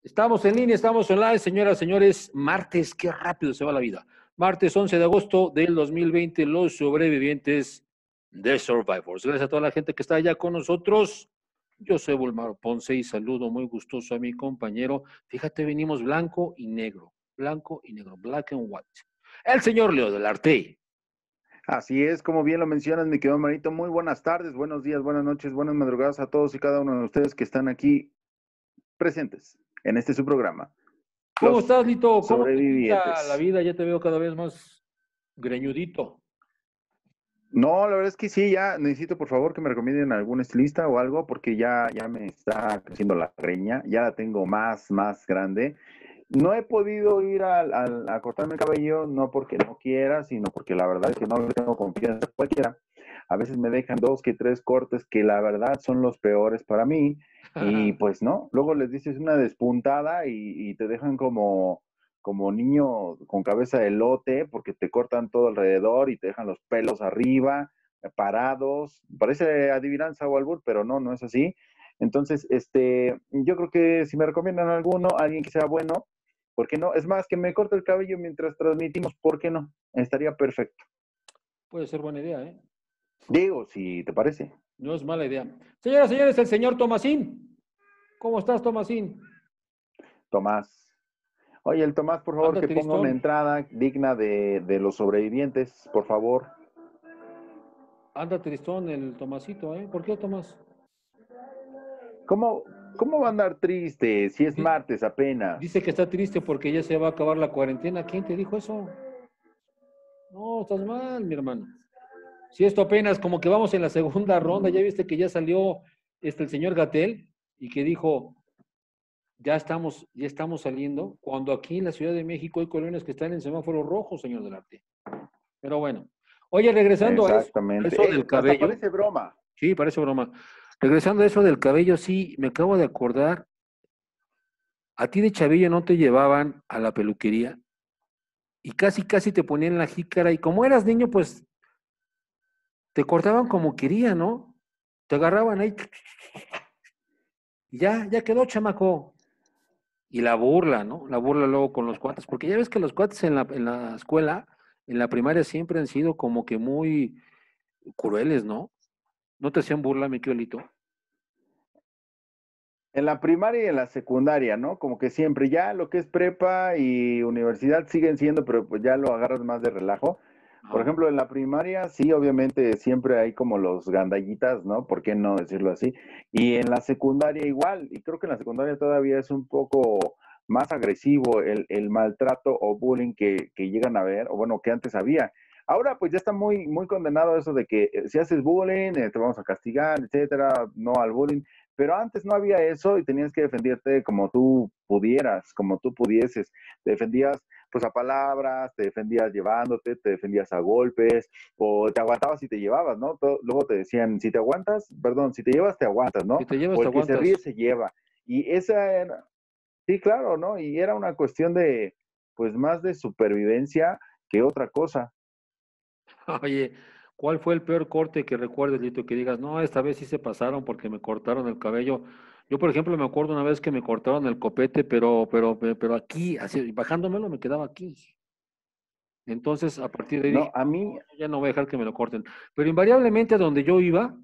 Estamos en línea, estamos online, señoras, señores. Martes, qué rápido se va la vida. Martes 11 de agosto del 2020, los sobrevivientes de Survivors. Gracias a toda la gente que está allá con nosotros. Yo soy Bulmaro Ponce y saludo muy gustoso a mi compañero. Fíjate, venimos blanco y negro, black and white. El señor Leo del Arte. Así es, como bien lo mencionas, mi querido Marito. Muy buenas tardes, buenos días, buenas noches, buenas madrugadas a todos y cada uno de ustedes que están aquí presentes en este su programa. ¿Cómo Los estás, Lito? ¿Cómo te pinta la sobrevivientes. vida? Ya te veo cada vez más greñudito. No, la verdad es que sí, ya necesito por favor que me recomienden algún estilista o algo porque ya me está creciendo la greña, ya la tengo más grande. No he podido ir a cortarme el cabello, no porque no quiera, sino porque la verdad es que no le tengo confianza a cualquiera. A veces me dejan 2 que 3 cortes que la verdad son los peores para mí y pues no, luego les dices una despuntada y te dejan como niño con cabeza de elote porque te cortan todo alrededor y te dejan los pelos arriba, parados. Parece adivinanza o albur, pero no es así. Entonces, yo creo que si me recomiendan alguno, alguien que sea bueno, ¿por qué no? Es más, que me corte el cabello mientras transmitimos, ¿por qué no? Estaría perfecto. Puede ser buena idea, ¿eh? Digo, si te parece. No es mala idea. Señoras y señores, el señor Tomasín. ¿Cómo estás, Tomasín? Tomás. Oye, el Tomás, por favor, Anda que ponga una tristón. entrada digna de los sobrevivientes, por favor. Anda tristón el Tomasito, ¿eh? ¿Por qué, Tomás? ¿Cómo, cómo va a andar triste si es Di- martes apenas? Dice que está triste porque ya se va a acabar la cuarentena. ¿Quién te dijo eso? No, estás mal, mi hermano. Si esto apenas como que vamos en la segunda ronda, ya viste que ya salió el señor Gatel y que dijo, ya estamos saliendo, cuando aquí en la Ciudad de México hay colonias que están en semáforo rojo, señor del Arte. Pero bueno. Oye, regresando a Exactamente. eso del Hasta cabello. parece broma. Sí, parece broma. Regresando a eso del cabello, sí, me acabo de acordar, a ti de chavillo no te llevaban a la peluquería y casi te ponían la jícara y como eras niño, pues te cortaban como querían, ¿no? Te agarraban ahí y ya quedó, chamaco. Y la burla, ¿no? La burla luego con los cuates, porque ya ves que los cuates en la escuela, en la primaria siempre han sido como que muy crueles, ¿no? ¿No te hacían burla, mi Lito? En la primaria y en la secundaria, ¿no? Como que siempre, ya lo que es prepa y universidad siguen siendo, pero pues ya lo agarras más de relajo. Por Ajá. ejemplo, en la primaria, sí, obviamente siempre hay como los gandallitas, ¿no? ¿Por qué no decirlo así? Y en la secundaria igual, y creo que en la secundaria todavía es un poco más agresivo el maltrato o bullying que llegan a ver, o bueno, que antes había. Ahora pues ya está muy condenado eso de que si haces bullying, te vamos a castigar, etcétera, no al bullying. Pero antes no había eso y tenías que defenderte como tú pudieras, como tú pudieses. Te defendías pues a palabras, te defendías llevándote, te defendías a golpes, o te aguantabas y te llevabas, ¿no? Luego te decían, si te aguantas, perdón, si te llevas, te aguantas, Si ¿no? te llevas, O te el que se aguantas. ríe, se lleva. Y esa era, sí, claro, ¿no? Y era una cuestión de, pues más de supervivencia que otra cosa. Oye, ¿cuál fue el peor corte que recuerdes, Lito? Que digas, no, esta vez sí se pasaron porque me cortaron el cabello. Yo, por ejemplo, me acuerdo una vez que me cortaron el copete, pero aquí, así, bajándomelo, me quedaba aquí. Entonces, a partir de ahí No, dije, a no, mí, ya no voy a dejar que me lo corten. Pero invariablemente a donde yo iba,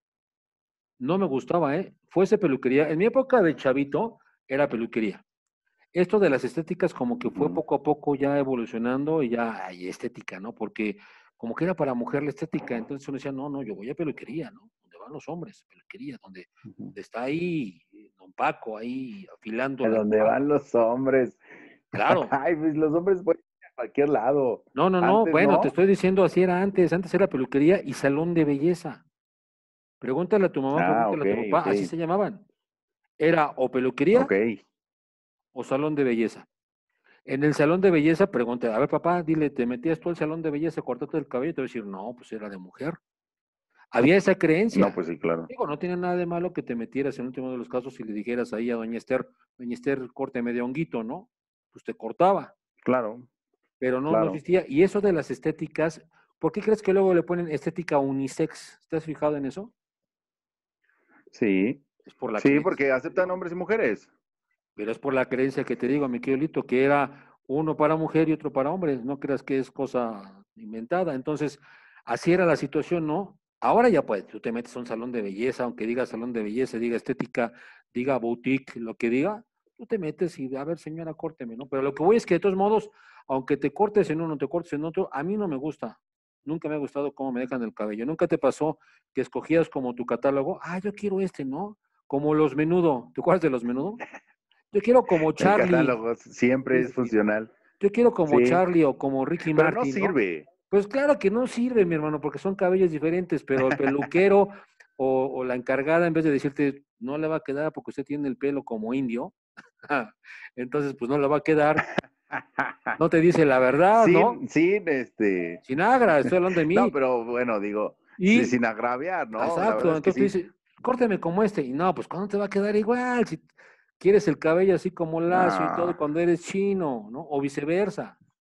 no me gustaba, ¿eh? Fuese peluquería. En mi época de chavito, era peluquería. Esto de las estéticas como que fue uh, poco a poco ya evolucionando y ya hay estética, ¿no? Porque como que era para mujer la estética, entonces uno decía, no, yo voy a peluquería, ¿no? Donde van los hombres, peluquería, donde está ahí don Paco, ahí afilando a la donde navaja. van los hombres. Claro. Ay, pues los hombres pueden ir a cualquier lado. No, Antes bueno, te no. estoy diciendo así era antes era peluquería y salón de belleza. Pregúntale a tu mamá, Ah, pregúntale ok, a tu papá, ok, así se llamaban. Era o peluquería ok. o salón de belleza. En el salón de belleza, pregunté, a ver, papá, dile, ¿te metías tú al salón de belleza, cortarte el cabello? Te voy a decir, no, pues era de mujer. Había esa No, creencia. pues sí, claro. Digo, no tiene nada de malo que te metieras en el último de los casos y le dijeras ahí a doña Esther, córteme de honguito, ¿no? Pues te cortaba, Claro, pero no claro. existía. Y eso de las estéticas, ¿por qué crees que luego le ponen estética unisex? ¿Te has fijado en eso? Sí. Es por la Sí, creencia. porque aceptan hombres y mujeres. Pero es por la creencia que te digo, mi querido Lito, que era uno para mujer y otro para hombres. No creas que es cosa inventada. Entonces, así era la situación, ¿no? Ahora ya puedes, tú te metes a un salón de belleza, aunque diga salón de belleza, diga estética, diga boutique, lo que diga, tú te metes y a ver, señora, córteme, ¿no? Pero lo que voy es que de todos modos, aunque te cortes en uno, te cortes en otro, a mí no me gusta. Nunca me ha gustado cómo me dejan el cabello. ¿Nunca te pasó que escogías como tu catálogo? Ah, yo quiero este, ¿no? Como los menudo. ¿Te acuerdas de los menudo? Yo quiero como El Charlie. catálogo siempre Sí, es sí, sí. funcional. Yo quiero como Sí, Charlie o como Ricky pero no Martin, ¿no? sirve. Pues claro que no sirve, mi hermano, porque son cabellos diferentes, pero el peluquero o la encargada, en vez de decirte, no le va a quedar porque usted tiene el pelo como indio, entonces pues no le va a quedar, no te dice la verdad, ¿no? Sin, Sin agra, estoy hablando de no, mí. pero bueno, digo, Y, sin agraviar, ¿no? La verdad exacto, es que entonces te sí. dice, córteme como este, y no, pues ¿cuándo te va a quedar igual? Si quieres el cabello así como lacio y todo Ah, cuando eres chino, ¿no? O viceversa.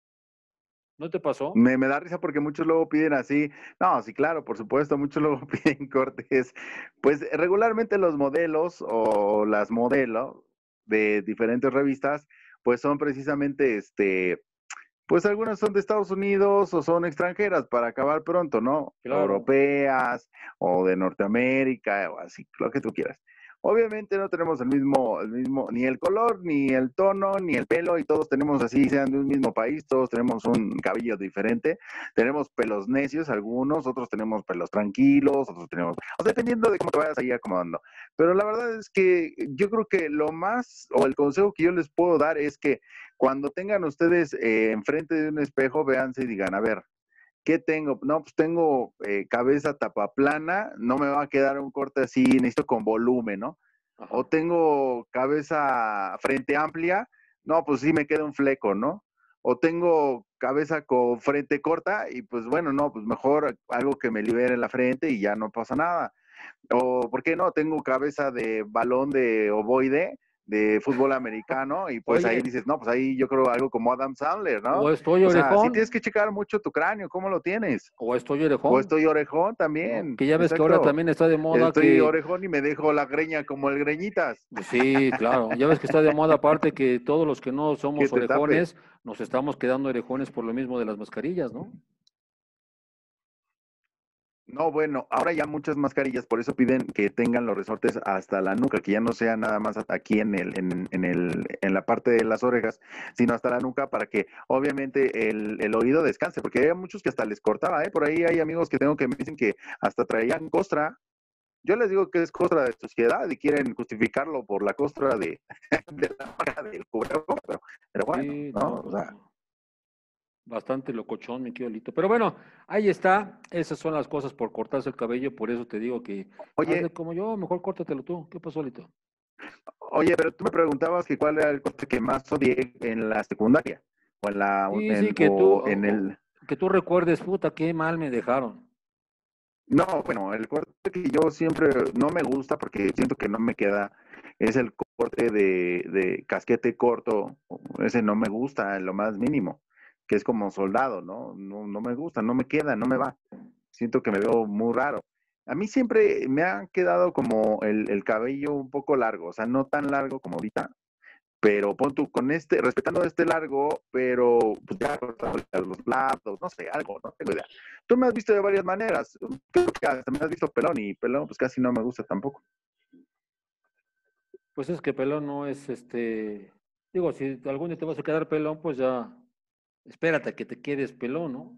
¿No te pasó? me da risa porque muchos luego piden así. No, sí, claro, por supuesto, muchos luego piden cortes. Pues regularmente los modelos o las modelos de diferentes revistas, pues son precisamente pues algunas son de Estados Unidos o son extranjeras para acabar pronto, ¿no? Claro. Europeas o de Norteamérica o así, lo que tú quieras. Obviamente no tenemos ni el color, ni el tono, ni el pelo, y todos tenemos así, sean de un mismo país, todos tenemos un cabello diferente, tenemos pelos necios algunos, otros tenemos pelos tranquilos, otros tenemos, o sea, dependiendo de cómo te vayas ahí acomodando. Pero la verdad es que yo creo que lo más, o el consejo que yo les puedo dar es que cuando tengan ustedes enfrente de un espejo, véanse y digan, a ver, ¿qué tengo? No, pues tengo cabeza tapaplana, no me va a quedar un corte así, necesito con volumen, ¿no? O Ajá. tengo cabeza frente amplia, no, pues sí me queda un fleco, ¿no? O tengo cabeza con frente corta y pues bueno, no, pues mejor algo que me libere la frente y ya no pasa nada. O, ¿por qué no? Tengo cabeza de balón de ovoide de fútbol americano y pues ahí Oye, dices, no, pues ahí yo creo algo como Adam Sandler, o ¿no? estoy O sea, sí tienes orejón, que checar mucho tu cráneo, ¿cómo lo tienes? o estoy O orejón, estoy orejón ¿no? también, Que ya ves que ahora exacto. también está de moda Estoy que, orejón y me dejo la greña como el greñitas, pues sí, claro, ya ves que está de moda aparte que todos los que no que somos te tape. orejones, nos estamos quedando orejones por lo mismo de las mascarillas, ¿no? No, bueno, ahora ya muchas mascarillas, por eso piden que tengan los resortes hasta la nuca, que ya no sea nada más aquí en la parte de las orejas, sino hasta la nuca para que obviamente el oído descanse, porque hay muchos que hasta les cortaba, ¿eh? Por ahí hay amigos que tengo que me dicen que hasta traían costra. Yo les digo que es costra de sociedad y quieren justificarlo por la costra de la marca del cubrebocas, pero bueno, Sí, ¿no? no, O pues sea, bastante locochón, mi querido Lito. Pero bueno, ahí está, esas son las cosas por cortarse el cabello, por eso te digo que hazle oye, como yo, mejor córtatelo tú. ¿Qué pasó, Lito? Oye, pero tú me preguntabas que cuál era el corte que más odié en la secundaria o Sí, sí, o en el. que tú recuerdes, puta, qué mal me dejaron. No, bueno, el corte que yo siempre no me gusta porque siento que no me queda es el corte de casquete corto. Ese no me gusta en lo más mínimo, que es como soldado, ¿no? No, no me gusta, no me queda, no me va. Siento que me veo muy raro. A mí siempre me ha quedado como el cabello un poco largo, o sea, no tan largo como ahorita, pero pon tú con respetando este largo, pero pues ya cortando los lados, no sé, algo, no tengo idea. Tú me has visto de varias maneras, creo que hasta me has visto pelón y pelón pues casi no me gusta tampoco. Pues es que pelón no es digo, si algún día te vas a quedar pelón, pues ya, espérate a que te quedes pelón, ¿no?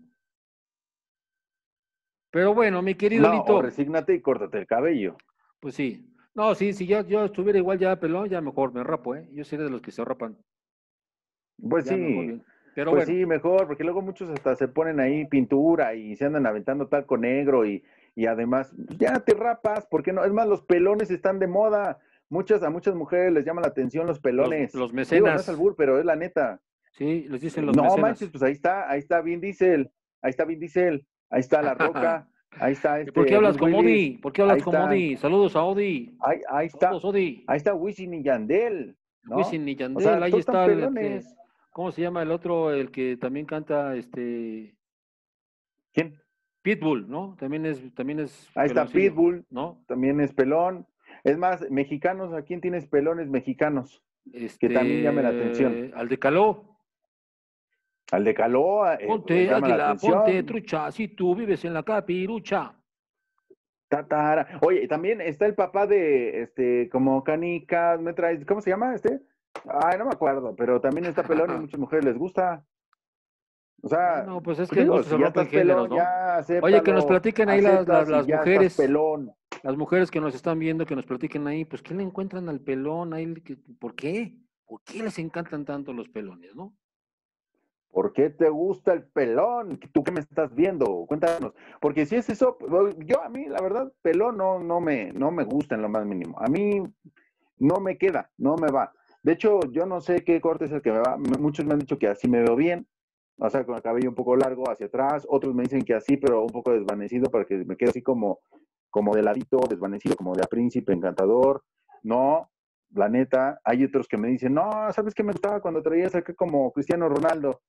Pero bueno, mi querido No, o Lito, resígnate y córtate el cabello. pues sí. No, sí, si yo estuviera igual ya pelón, ya mejor me rapo, ¿eh? Yo sería de los que se rapan, ya mejor bien. Pero Pues bueno, sí, mejor, porque luego muchos hasta se ponen ahí pintura y se andan aventando talco negro y además, ya te rapas, ¿por qué no? Es más, los pelones están de moda. A muchas mujeres les llama la atención los pelones. los Digo, no es mecenas, albur, pero es la neta. sí, les dicen los No manches, mecenas. pues ahí está Vin Diesel, ahí está Vin Diesel, ahí está La Roca, ahí está ¿Y por qué hablas Bruce como Willis, Odi? ¿Por qué hablas ahí como están, Odi? Saludos a Odi. Saludos, Odi. ahí está Wisin y Yandel, ¿no? Wisin y O Yandel, sea, ahí todos están está pelones. ¿cómo se llama el otro? El que también canta ¿Quién? Pitbull, ¿no? También es Ahí está peloncillo, Pitbull, ¿no? también es pelón. Es más, mexicanos, ¿a quién tienes pelones mexicanos? que también llame la atención. Al de Caló. Al de Caló Ponte, llama la águila, ponte, atención. trucha, si tú vives en la capirucha. Tatara. Oye, y también está el papá de, como canicas, me traes, ¿cómo se llama este? Ay, no me acuerdo, pero también está pelón y a muchas mujeres les gusta. O sea, Bueno, pues es pues que en digo, gusto se si ya rompen estás géneros, pelón, ¿no? ya Oye, que nos acéptalo, platiquen ahí aceptas y las ya estás mujeres, pelón. las mujeres que nos están viendo, que nos platiquen ahí, pues, ¿qué le encuentran al pelón? Ahí, ¿por qué? ¿Por qué les encantan tanto los pelones, no? ¿Por qué te gusta el pelón? ¿Tú qué me estás viendo? Cuéntanos. Porque si es eso, yo a mí, la verdad, pelón no me gusta en lo más mínimo. A mí no me queda, no me va. De hecho, yo no sé qué corte es el que me va. Muchos me han dicho que así me veo bien, o sea, con el cabello un poco largo hacia atrás. Otros me dicen que así, pero un poco desvanecido para que me quede así como de ladito, desvanecido, como de a príncipe encantador. No, la neta. Hay otros que me dicen, no, ¿sabes qué me gustaba cuando traías acá como Cristiano Ronaldo?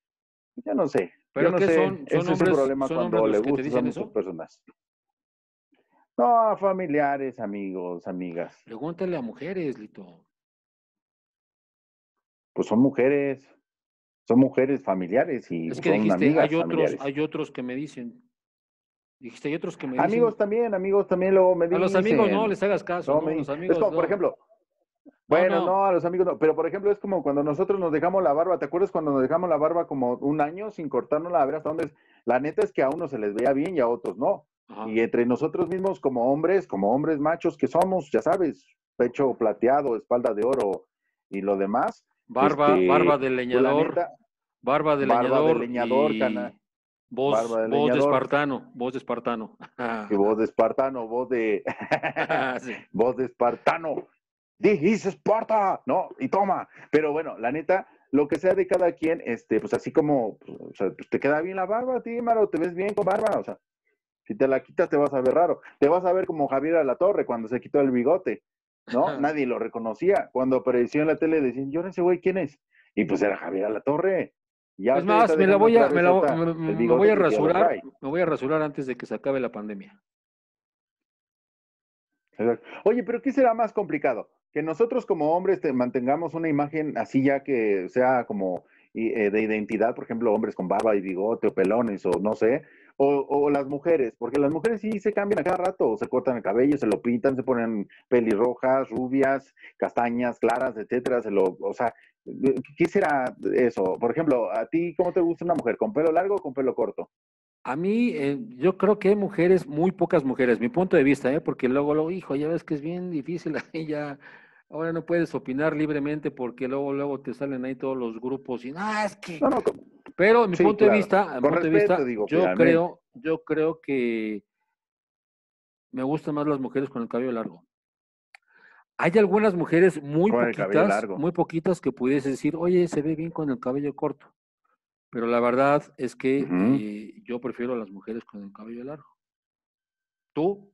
Yo ¿Pero no qué sé. son? Ese es el problema Son hombres cuando le los que te gustas a dicen muchas eso? personas. No, familiares, amigos, amigas. Pregúntale a mujeres, Lito. Pues son mujeres familiares y Es que son dijiste, amigas familiares. hay otros que me dicen. Dijiste, hay otros que me dicen. Amigos también luego me A los amigos no dicen, les hagas caso, no ¿no? me Los dicen, es amigos como, por no. ejemplo, No, bueno, no. no, a los amigos no, pero por ejemplo es como cuando nosotros nos dejamos la barba, ¿te acuerdas cuando nos dejamos la barba como un año sin cortárnosla a ver hasta dónde es? La neta es que a unos se les veía bien y a otros no. Ajá. Y entre nosotros mismos como hombres machos que somos, ya sabes, pecho plateado, espalda de oro y lo demás, Barba de pues la leñador, neta, barba de barba de leñador leñador, y barba de voz de leñador. espartano, voz de espartano. Y voz de espartano, voz de Sí. voz de espartano. Dijiste Esparta, no, y toma. Pero bueno, la neta, lo que sea de cada quien, pues así como, pues, o sea, pues te queda bien la barba a ti, Maro, te ves bien con barba, o sea, si te la quitas te vas a ver raro. Te vas a ver como Javier Alatorre cuando se quitó el bigote, ¿no? Nadie lo reconocía. Cuando apareció en la tele decían, yo no sé, güey, ¿quién es? Y pues era Javier Alatorre. Y Es ahorita ya está más, dejando otra vez el me voy bigote a porque ya lo rasurar, trae. me voy a rasurar antes de que se acabe la pandemia. Oye, pero ¿qué será más complicado? Que nosotros como hombres mantengamos una imagen así ya que sea como de identidad, por ejemplo, hombres con barba y bigote o pelones o no sé, o las mujeres, porque las mujeres sí se cambian a cada rato, se cortan el cabello, se lo pintan, se ponen pelirrojas, rubias, castañas, claras, etcétera, o sea, ¿qué será eso? Por ejemplo, ¿a ti cómo te gusta una mujer? ¿Con pelo largo o con pelo corto? A mí, yo creo que hay mujeres, muy pocas mujeres, mi punto de vista, porque luego, hijo, ya ves que es bien difícil ahí ya, ahora no puedes opinar libremente porque luego te salen ahí todos los grupos y, es que, No, no, pero sí, claro. mi Con punto de respeto, vista, digo, finalmente. yo creo que me gustan más las mujeres con el cabello largo. Hay algunas mujeres Con el cabello largo. muy poquitas que pudiese decir, oye, se ve bien con el cabello corto, pero la verdad es que Ujú. yo prefiero a las mujeres con el cabello largo. ¿Tú?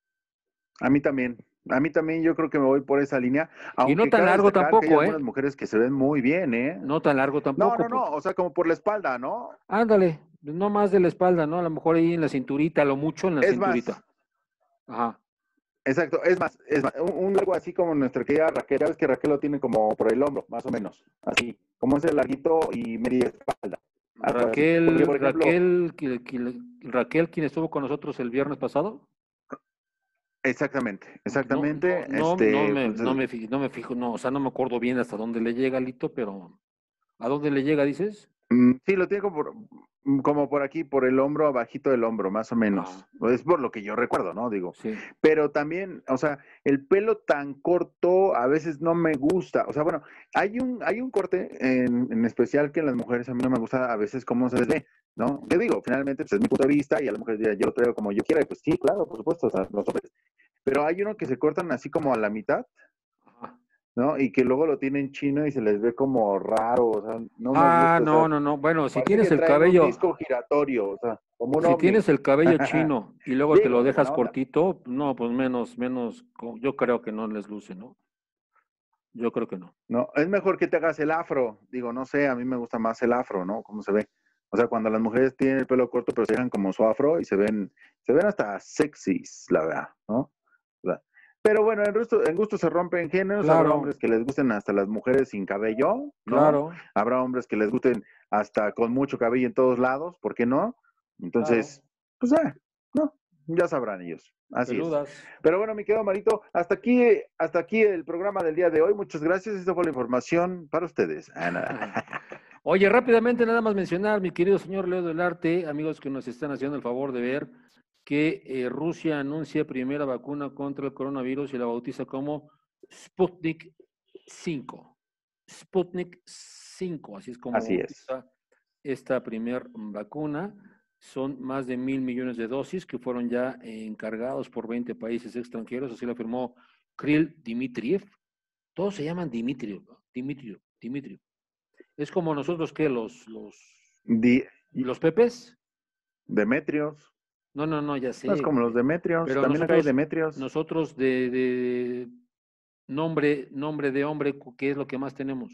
A mí también. A mí también yo creo que me voy por esa línea, Y no aunque tan cabe largo destacar que hay tampoco, algunas mujeres que se ven muy bien, ¿eh? No tan largo No, tampoco, no, no, porque, o sea, como por la espalda, ¿no? ándale, no más de la espalda, ¿no? A lo mejor ahí en la cinturita, lo mucho en la Es más, cinturita. Ajá. exacto, es más, un largo así como nuestra querida Raquel, ya ves que Raquel lo tiene como por el hombro, más o menos, así, como ese larguito y media espalda, algo así. Porque, por ejemplo, Raquel, quien estuvo con nosotros el viernes pasado. exactamente, No, no, exactamente, pues, no me fijo, no, o sea, no me acuerdo bien hasta dónde le llega, Lito, pero ¿a dónde le llega, dices? Sí, lo tiene como por aquí, por el hombro, abajito del hombro, más o Ajá, menos. Es por lo que yo recuerdo, ¿no? Digo. sí. Pero también, o sea, el pelo tan corto a veces no me gusta. O sea, bueno, hay un corte en especial que en las mujeres a mí no me gusta a veces cómo se les ve, ¿no? ¿Qué digo? Finalmente, pues es mi punto de vista y a lo mejor yo lo traigo como yo quiera. Y pues sí, claro, por supuesto, o sea, los hombres. Pero hay uno que se cortan así como a la mitad, Ajá. ¿no? Y que luego lo tienen chino y se les ve como raro, o sea, no me gusta, o sea, No. Bueno, parece que traen un disco giratorio, o sea, como un si ovni. tienes el cabello chino y luego te lo Digo, dejas buena onda. cortito, no, pues yo creo que no les luce, ¿no? Yo creo que no. No, es mejor que te hagas el afro. Digo, no sé, a mí me gusta más el afro, ¿no? ¿Cómo se ve? O sea, cuando las mujeres tienen el pelo corto, pero se dejan como su afro y se ven hasta sexys, la verdad, ¿no? O sea, Pero bueno, en gusto se rompen géneros, habrá Claro, hombres que les gusten hasta las mujeres sin cabello, ¿no? claro, Habrá hombres que les gusten hasta con mucho cabello en todos lados, ¿por qué no? claro. Entonces, pues no, ya sabrán ellos, así es. Peludas. Pero bueno, mi querido Marito, hasta aquí el programa del día de hoy. Muchas gracias, esta fue la información para ustedes. Nada. Oye, rápidamente nada más mencionar, mi querido señor Leo del Arte, amigos que nos están haciendo el favor de ver, que Rusia anuncia primera vacuna contra el coronavirus y la bautiza como Sputnik 5. Sputnik 5, así es como Así es. bautiza esta primera vacuna. Son más de 1.000 millones de dosis que fueron ya encargados por 20 países extranjeros, así lo afirmó Kirill Dmitriev. Todos se llaman Dmitriev, ¿no? Dmitriev. Es como nosotros que Di- los Pepes. Demetrios. No, no, no, ya No es sé, como los güey. Demetrios, Pero también acá hay Demetrios. nosotros de nombre de hombre, ¿qué es lo que más tenemos?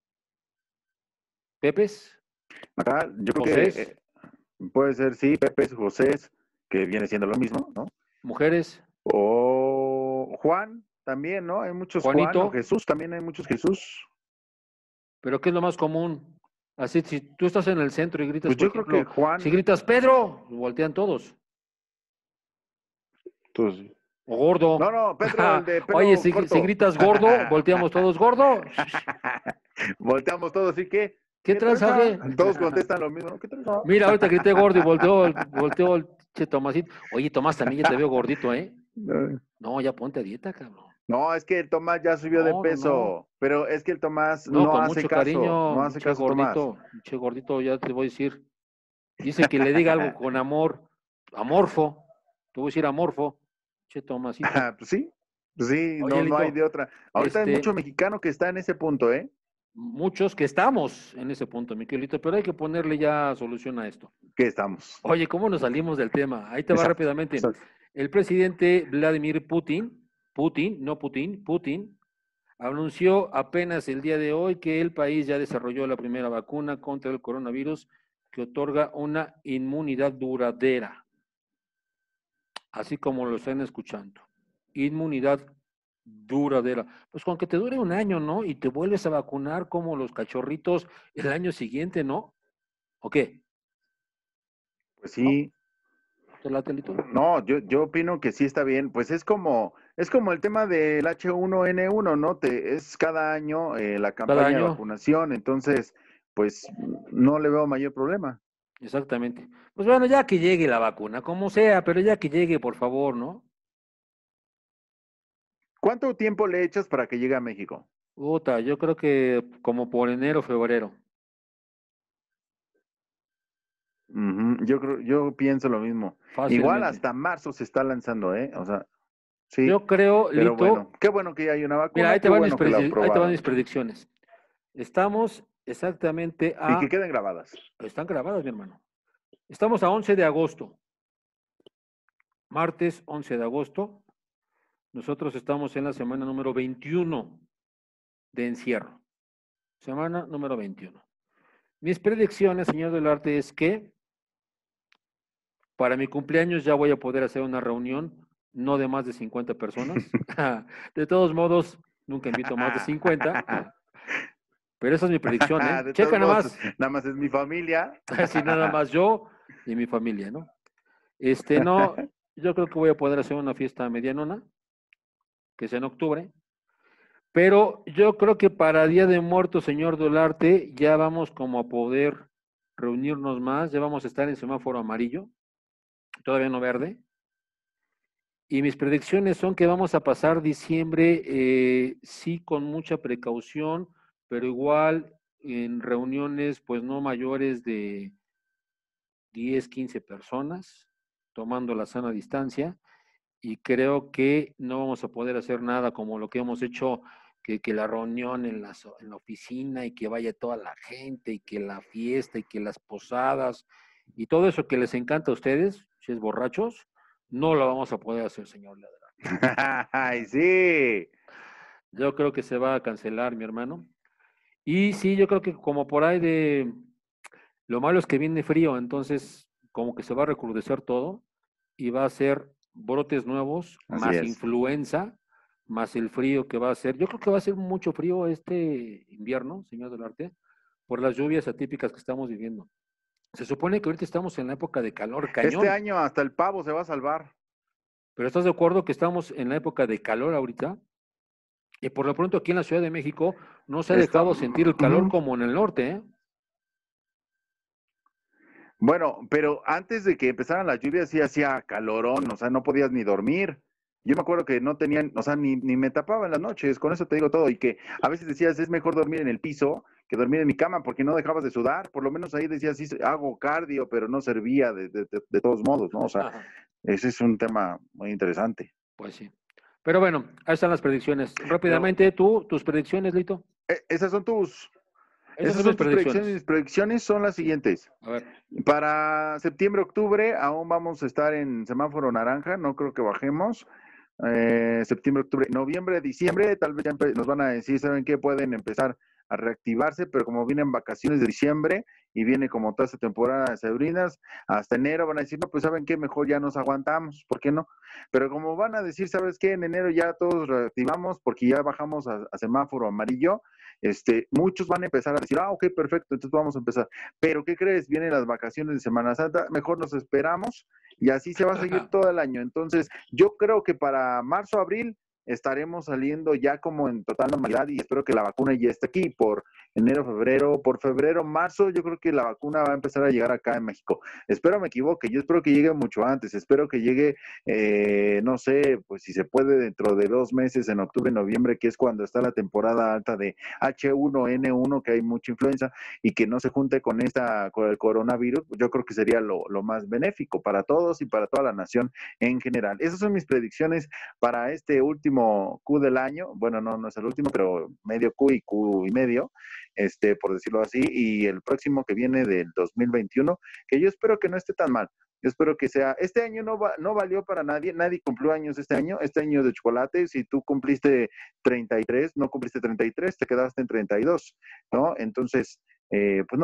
¿Pepes? Acá yo creo que ¿Josés? puede ser, sí, Pepe, José, que viene siendo lo mismo, ¿no? ¿Mujeres? O Juan también, ¿no? Hay muchos Juan, o ¿Juanito? Jesús, también hay muchos Jesús. ¿Pero qué es lo más común? Así, si tú estás en el centro y gritas, Pues por yo creo que ejemplo, si Juan, gritas Pedro, voltean todos. pues, O gordo. no, Pedro, el de Oye, pelo si corto. gritas gordo, volteamos todos gordo. Volteamos todos, ¿y qué? ¿Qué ¿Qué tranza? transaje? Todos contestan lo mismo, ¿no? ¿Qué tranza? Mira, ahorita grité gordo y volteó el che Tomasito. Oye, Tomás, también ya te veo gordito, ¿eh? No, ya ponte a dieta, cabrón. No, es que el Tomás ya subió de No, no, no. peso, pero es que el Tomás No, no con hace mucho caso, no cariño, hace caso, Tomás. che gordito, ya te voy a decir. Dice que le diga algo con amor, amorfo. Te voy a decir amorfo, che Tomasito. Pues sí, Oye, no hay Lito, de otra. Ahorita hay mucho mexicano que está en ese punto, ¿eh? muchos que estamos en ese punto, mi querido, pero hay que ponerle ya solución a esto. Que estamos. Oye, ¿cómo nos salimos del tema? Ahí te va Exacto, rápidamente. exacto. El presidente Vladimir Putin, anunció apenas el día de hoy que el país ya desarrolló la primera vacuna contra el coronavirus que otorga una inmunidad duradera, así como lo están escuchando. Inmunidad duradera. Pues con que te dure un año, ¿no? Y te vuelves a vacunar como los cachorritos el año siguiente, ¿no? ¿O qué? Pues ¿No? sí. ¿Te late, Lito? No, yo opino que sí está bien. Pues es como el tema del H1N1, ¿no? Es cada año la Cada campaña de año. vacunación, entonces, pues no le veo mayor problema. Exactamente. Pues bueno, ya que llegue la vacuna, como sea, pero ya que llegue, por favor, ¿no? ¿Cuánto tiempo le echas para que llegue a México? Puta, yo creo que como por enero, febrero. Yo pienso lo mismo. Igual Fácilmente. hasta marzo se está lanzando, ¿eh? O sea, sí, Yo creo, pero bueno, Lito, qué bueno que ya hay una mira, vacuna, qué bueno que la ahí te van aprobaron mis predicciones. Estamos exactamente y que queden grabadas. están grabadas, mi hermano. Estamos a 11 de agosto, martes 11 de agosto. Nosotros estamos en la semana número 21 de encierro. Semana número 21. Mis predicciones, señor del arte, es que para mi cumpleaños ya voy a poder hacer una reunión, no de más de 50 personas. De todos modos, nunca invito a más de 50, pero esa es mi predicción, ¿eh? De todos Checa nada modos, más, nada más es mi familia. así nada más yo y mi familia, ¿no? No, yo creo que voy a poder hacer una fiesta medianona, que sea en octubre, pero yo creo que para Día de Muertos, señor Dolarte, ya vamos como a poder reunirnos más, ya vamos a estar en semáforo amarillo, todavía no verde. Y mis predicciones son que vamos a pasar diciembre, sí, con mucha precaución, pero igual en reuniones, pues no mayores de 10, 15 personas, tomando la sana distancia. Y creo que no vamos a poder hacer nada como lo que hemos hecho, que la reunión en la oficina y que vaya toda la gente y que la fiesta y que las posadas y todo eso que les encanta a ustedes, si es borrachos, no lo vamos a poder hacer, señor Ladrón. Ay, sí. Yo creo que se va a cancelar, mi hermano. Y sí, yo creo que como por ahí de... Lo malo es que viene frío, entonces como que se va a recrudecer todo y va a ser brotes nuevos, Así más es. influenza, más el frío que va a ser. Yo creo que va a ser mucho frío este invierno, señor del arte, por las lluvias atípicas que estamos viviendo. Se supone que ahorita estamos en la época de calor Este cañón, año hasta el pavo se va a salvar. pero ¿estás de acuerdo que estamos en la época de calor ahorita? Y por lo pronto aquí en la Ciudad de México no se ha Esto, dejado sentir el calor como en el norte, ¿eh? bueno, pero antes de que empezaran las lluvias sí hacía calorón, o sea, no podías ni dormir. Yo me acuerdo que no tenían, o sea, ni me tapaba en las noches, con eso te digo todo, y que a veces decías, es mejor dormir en el piso que dormir en mi cama, porque no dejabas de sudar, por lo menos ahí decías, sí, hago cardio, pero no servía de todos modos, ¿no? O sea, Ajá. ese es un tema muy interesante. Pues sí. Pero bueno, ahí están las predicciones. Pero Rápidamente, tus predicciones, Lito. esas son tus, Esas esas son mis son tus predicciones. predicciones. Mis predicciones son las Sí. siguientes. A ver. Para septiembre, octubre, aún vamos a estar en semáforo naranja, no creo que bajemos. Septiembre, octubre, noviembre, diciembre, tal vez ya nos van a decir, ¿saben qué? Pueden empezar a reactivarse, pero como vienen vacaciones de diciembre y viene como toda esta temporada de Sabrinas, hasta enero van a decir, no, pues ¿saben qué? Mejor ya nos aguantamos, ¿por qué no? Pero como van a decir, ¿sabes qué? En enero ya todos reactivamos porque ya bajamos a semáforo amarillo, muchos van a empezar a decir, ok, perfecto, entonces vamos a empezar. Pero ¿qué crees? Vienen las vacaciones de Semana Santa, mejor nos esperamos y así se va a seguir todo el año. Entonces, yo creo que para marzo, abril estaremos saliendo ya como en total normalidad y espero que la vacuna ya esté aquí por enero, febrero, por febrero, marzo, yo creo que la vacuna va a empezar a llegar acá en México. Espero me equivoque, yo espero que llegue mucho antes, espero que llegue, no sé, pues si se puede dentro de 2 meses, en octubre, noviembre, que es cuando está la temporada alta de H1N1, que hay mucha influenza y que no se junte con con el coronavirus, yo creo que sería lo más benéfico para todos y para toda la nación en general. Esas son mis predicciones para este último Q del año. Bueno, no es el último, pero medio Q y Q y medio, por decirlo así, y el próximo que viene del 2021, que yo espero que no esté tan mal. Yo espero que sea, este año no valió para nadie, nadie cumplió años este año de chocolate, si tú cumpliste 33, no cumpliste 33, te quedaste en 32, ¿no? Entonces, pues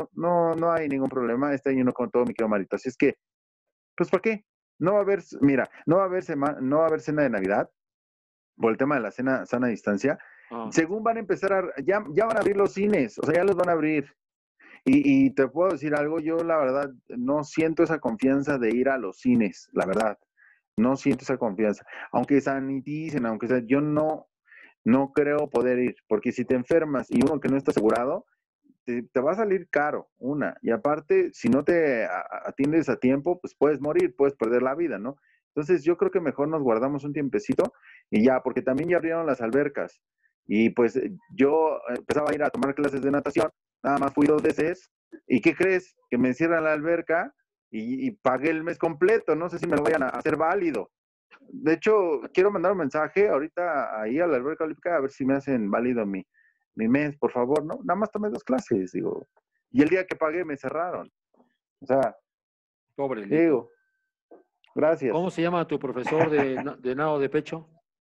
no hay ningún problema, este año no contó mi querido Marito, así es que, pues ¿para qué? No va a haber, mira, no va a haber cena de Navidad por el tema de la cena sana distancia. Ah, Según van a empezar ya van a abrir los cines, o sea, ya los van a abrir. Y te puedo decir algo, yo la verdad no siento esa confianza de ir a los cines, la verdad, no siento esa confianza. Aunque saniticen, aunque sea, yo no creo poder ir, porque si te enfermas y uno que no está asegurado, te va a salir caro, una. Y aparte, si no te atiendes a tiempo, pues puedes morir, puedes perder la vida, ¿no? Entonces yo creo que mejor nos guardamos un tiempecito y ya, porque también ya abrieron las albercas. Y pues yo empezaba a ir a tomar clases de natación, nada más fui 2 veces. ¿Y qué crees? Que me cierran la alberca y pagué el mes completo, no sé si me lo vayan a hacer válido. De hecho, quiero mandar un mensaje ahorita ahí a la alberca olímpica a ver si me hacen válido mi mes, por favor, ¿no? Nada más tomé 2 clases, digo. Y el día que pagué me cerraron. O sea, pobre Lito. digo, gracias. ¿Cómo se llama tu profesor de nado de pecho?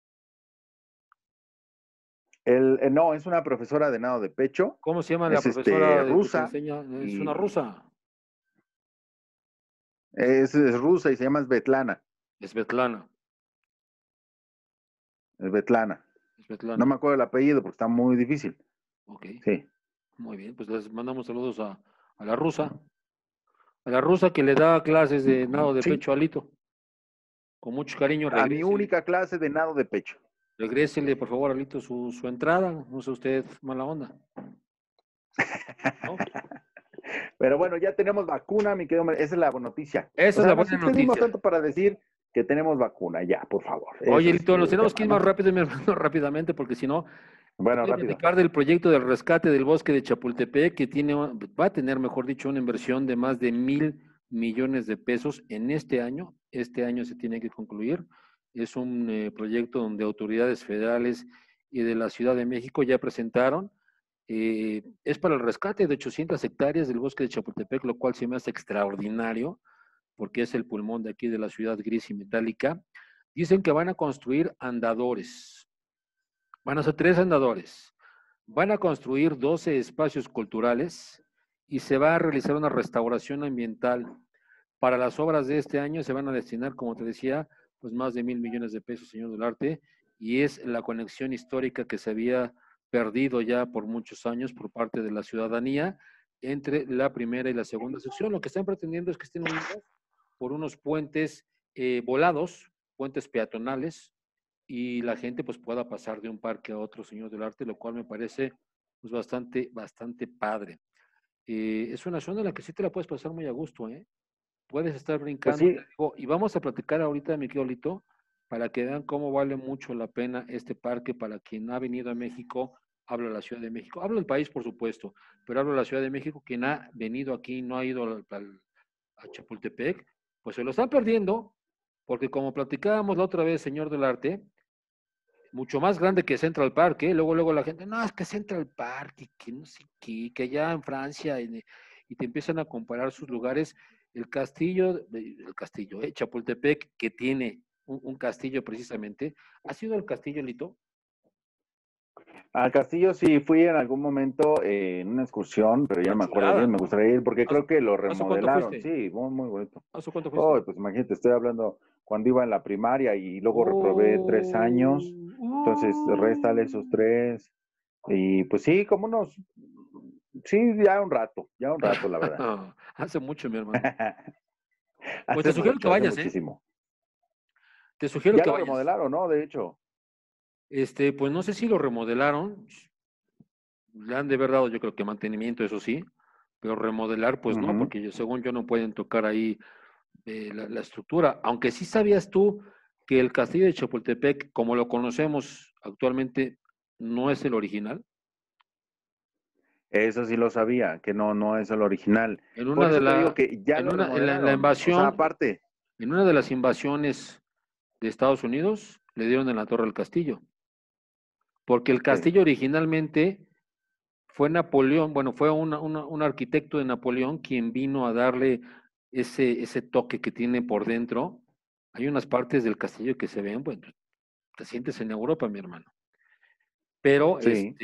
No, es una profesora de nado de pecho, ¿Cómo se llama la es profesora que te rusa enseña? Es una y rusa. es rusa y se llama Svetlana. Svetlana. Svetlana. No Svetlana. me acuerdo el apellido porque está muy difícil. Ok, Sí. muy bien. Pues les mandamos saludos a la rusa. A la rusa que le da clases de nado de Sí, pecho a Lito. Con mucho cariño, a mi regrésele. única clase de nado de pecho. Regrésele, por favor, a Lito su entrada. No sea usted mala onda. ¿No? Pero bueno, ya tenemos vacuna, mi querido. Esa es la buena noticia. O Esa es sea, la nos buena extendimos noticia. tanto para decir que tenemos vacuna, ya, por favor. Ese Oye, es Lito, nos el tenemos que tema, ir más ¿no? rápido, mi hermano, rápidamente, porque si no, te Bueno, voy a rápido. platicar del proyecto del rescate del bosque de Chapultepec, que va a tener, mejor dicho, una inversión de más de 1,000 millones de pesos en este año. Este año se tiene que concluir. Es un proyecto donde autoridades federales y de la Ciudad de México ya presentaron. Es para el rescate de 800 hectáreas del bosque de Chapultepec, lo cual se me hace extraordinario, porque es el pulmón de aquí de la ciudad gris y metálica. Dicen que van a construir andadores. Van a ser 3 andadores. Van a construir 12 espacios culturales y se va a realizar una restauración ambiental. Para las obras de este año se van a destinar, como te decía, pues más de 1,000 millones de pesos, señor del arte, y es la conexión histórica que se había perdido ya por muchos años por parte de la ciudadanía entre la primera y la segunda sección. Lo que están pretendiendo es que estén unidos por unos puentes volados, puentes peatonales, y la gente pues pueda pasar de un parque a otro, señor del arte, lo cual me parece pues bastante padre. Es una zona en la que sí te la puedes pasar muy a gusto, ¿eh? Puedes estar Pues brincando, sí, te digo, y vamos a platicar ahorita, mi querido Lito, para que vean cómo vale mucho la pena este parque para quien ha venido a México, hablo de la Ciudad de México, hablo del país, por supuesto, pero hablo de la Ciudad de México, quien ha venido aquí, no ha ido a Chapultepec, pues se lo están perdiendo, porque como platicábamos la otra vez, señor del arte, mucho más grande que Central Park, ¿eh? Luego la gente, no, es que Central Park, y que no sé qué, que allá en Francia, y te empiezan a comparar sus lugares. Chapultepec, que tiene un castillo precisamente. ¿Ha sido el castillo, Lito? al castillo sí fui en algún momento en una excursión, pero ya Una no me acuerdo bien, chulada. me gustaría ir porque ¿Hace, creo que lo hace cuánto remodelaron, fuiste? sí, muy, muy bonito. ¿Hace cuánto fuiste? Oh, pues imagínate, estoy hablando cuando iba en la primaria y luego reprobé 3 años, Oh, entonces réstale esos 3, y pues sí, como unos, sí, ya un rato, la verdad. hace mucho, mi hermano. Pues Hace mucho, hace muchísimo. Te sugiero Ya que lo vayas. remodelaron, ¿no? De hecho. Pues no sé si lo remodelaron, le han de haber dado yo creo que mantenimiento, eso sí, pero remodelar pues no, Ujú. porque según yo no pueden tocar ahí la estructura, aunque sí sabías tú que el castillo de Chapultepec, como lo conocemos actualmente, no es el original. Eso sí lo sabía, que no, no es el original. En Por una de eso te digo la, que ya en lo una, en la remodelaron. O sea, invasión, aparte, en una de las invasiones de Estados Unidos, le dieron en la torre al castillo, porque el sí, castillo originalmente fue Napoleón, bueno, fue un arquitecto de Napoleón quien vino a darle ese toque que tiene por dentro. Hay unas partes del castillo que se ven, bueno, te sientes en Europa, mi hermano. Pero sí,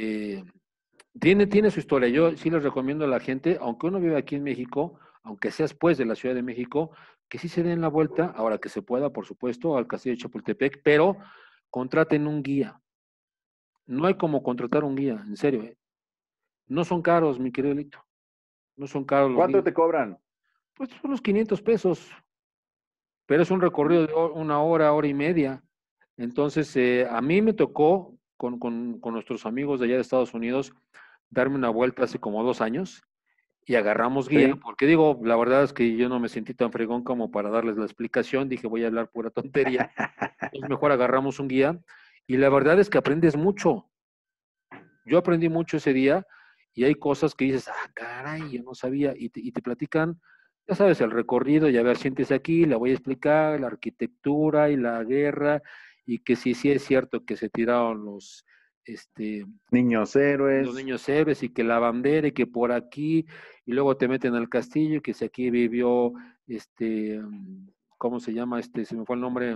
tiene su historia. Yo sí les recomiendo a la gente, aunque uno vive aquí en México, aunque seas pues de la Ciudad de México, que sí se den la vuelta, ahora que se pueda, por supuesto, al castillo de Chapultepec, pero contraten un guía. No hay como contratar un guía, en serio, ¿eh? No son caros, mi querido Lito. No son caros los ¿cuánto guías. te cobran? Pues son los 500 pesos, pero es un recorrido de una hora y media. Entonces, a mí me tocó con nuestros amigos de allá de Estados Unidos darme una vuelta hace como 2 años y agarramos guía, Sí. porque digo, la verdad es que yo no me sentí tan fregón como para darles la explicación, dije voy a hablar pura tontería, entonces mejor agarramos un guía y la verdad es que aprendes mucho. Yo aprendí mucho ese día y hay cosas que dices, ah, caray, yo no sabía, y te platican, ya sabes, el recorrido, y a ver, siéntese aquí, le voy a explicar la arquitectura y la guerra, y que sí es cierto que se tiraron este, Niños los héroes, niños héroes, y que la bandera, y que por aquí, y luego te meten al castillo, y que si aquí vivió, ¿cómo se llama? Se me fue el nombre,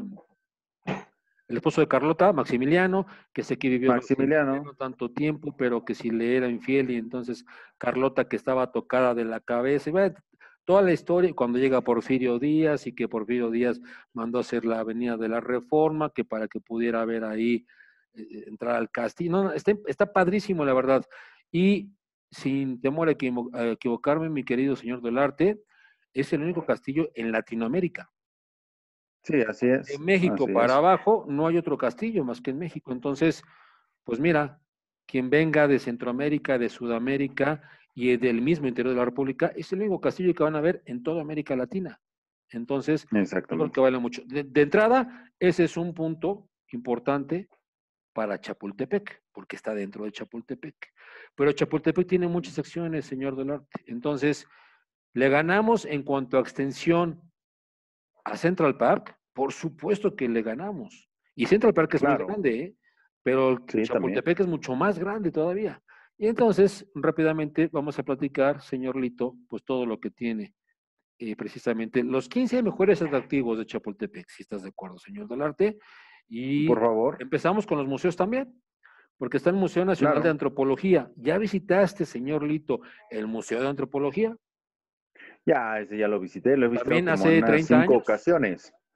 el esposo de Carlota, Maximiliano, que sé que vivió Maximiliano. Maximiliano tanto tiempo, pero que si le era infiel, y entonces Carlota que estaba tocada de la cabeza, y bueno, toda la historia, cuando llega Porfirio Díaz, y que Porfirio Díaz mandó a hacer la Avenida de la Reforma, que para que pudiera ver ahí, entrar al castillo. No, está padrísimo, la verdad. Y sin temor a equivocarme, mi querido señor del arte, es el único castillo en Latinoamérica. Sí, así De es, México así para es. abajo no hay otro castillo más que en México. Entonces, pues mira, quien venga de Centroamérica, de Sudamérica y del mismo interior de la República, es el único castillo que van a ver en toda América Latina. Entonces, yo creo que Exactamente. vale mucho. De entrada, ese es un punto importante para Chapultepec, porque está dentro de Chapultepec. Pero Chapultepec tiene muchas secciones, señor del arte. Entonces, le ganamos en cuanto a extensión a Central Park, por supuesto que le ganamos. Y Central Park es muy Claro, grande, ¿eh? Pero sí, también. Chapultepec es mucho más grande todavía. Y entonces, rápidamente vamos a platicar, señor Lito, pues todo lo que tiene precisamente los 15 mejores atractivos de Chapultepec, si estás de acuerdo, señor del arte. Por Y favor, empezamos con los museos también, porque está el Museo Nacional de claro. Antropología. ¿Ya visitaste, señor Lito, el Museo de Antropología? Ya, ese ya lo visité, lo he visto También como en hace unas 30 cinco años. ocasiones.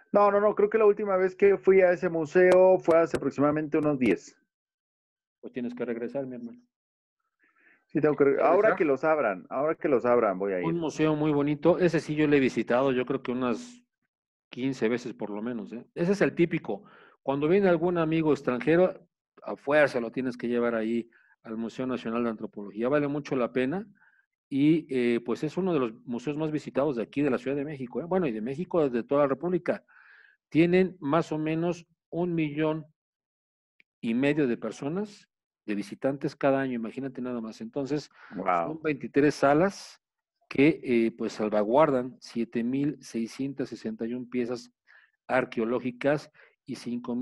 No, creo que la última vez que fui a ese museo fue hace aproximadamente unos 10. Pues tienes que regresar, mi hermano. Sí, tengo que... Tienes que regresar. Ahora que los abran, voy a Un ir. museo muy bonito. Ese sí yo lo he visitado, yo creo que unas 15 veces por lo menos, ¿eh? Ese es el típico. Cuando viene algún amigo extranjero, a fuerza lo tienes que llevar ahí al Museo Nacional de Antropología. Vale mucho la pena y pues es uno de los museos más visitados de aquí, de la Ciudad de México, ¿eh? Bueno, y de México, desde toda la República. Tienen más o menos 1,5 millones de personas, de visitantes cada año, imagínate nada más. Entonces, son Wow. 23 salas que pues salvaguardan 7,661 piezas arqueológicas y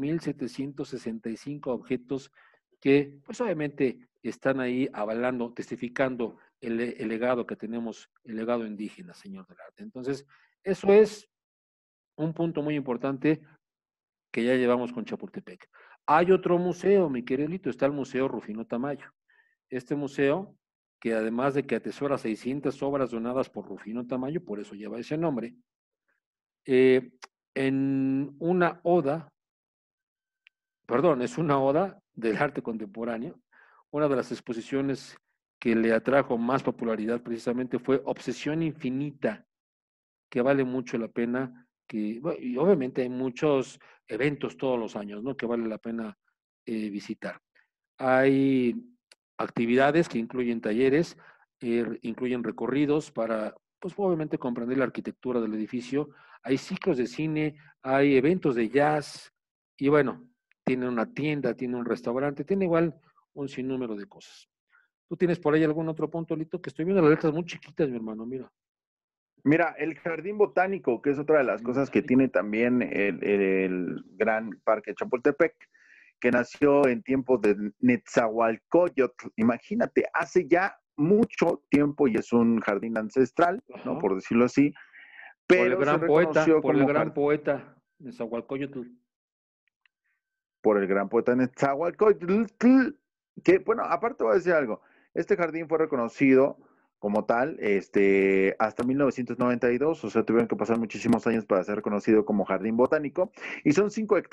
5,765 objetos que pues obviamente están ahí avalando, testificando el legado que tenemos, el legado indígena, señor del arte. Entonces, eso es un punto muy importante que ya llevamos con Chapultepec. Hay otro museo, mi querido Lito, está el Museo Rufino Tamayo. Este museo, que además de que atesora 600 obras donadas por Rufino Tamayo, por eso lleva ese nombre, eh, en una oda, perdón, es una oda del arte contemporáneo, una de las exposiciones que le atrajo más popularidad precisamente fue Obsesión Infinita, que vale mucho la pena, que, bueno, y obviamente hay muchos eventos todos los años, ¿no? Que vale la pena visitar. Hay actividades que incluyen talleres, incluyen recorridos para, pues obviamente comprender la arquitectura del edificio. Hay ciclos de cine, hay eventos de jazz y bueno, tiene una tienda, tiene un restaurante, tiene igual un sinnúmero de cosas. ¿Tú tienes por ahí algún otro punto, Lito? Que estoy viendo las letras muy chiquitas, mi hermano, mira. Mira, el jardín botánico, que es otra de las Jardín cosas que botánico. tiene también el gran parque Chapultepec, que nació en tiempos de Netzahualcóyotl. Imagínate, hace ya mucho tiempo y es un jardín ancestral, ¿no? Ajá. Por decirlo así, Por el pero se gran poeta, reconoció por el como gran jardín poeta de Zahualcóyotl. por el gran poeta Netzahualcóyotl, que, bueno, aparte voy a decir algo, este jardín fue reconocido como tal, hasta 1992, o sea, tuvieron que pasar muchísimos años para ser reconocido como jardín botánico, y son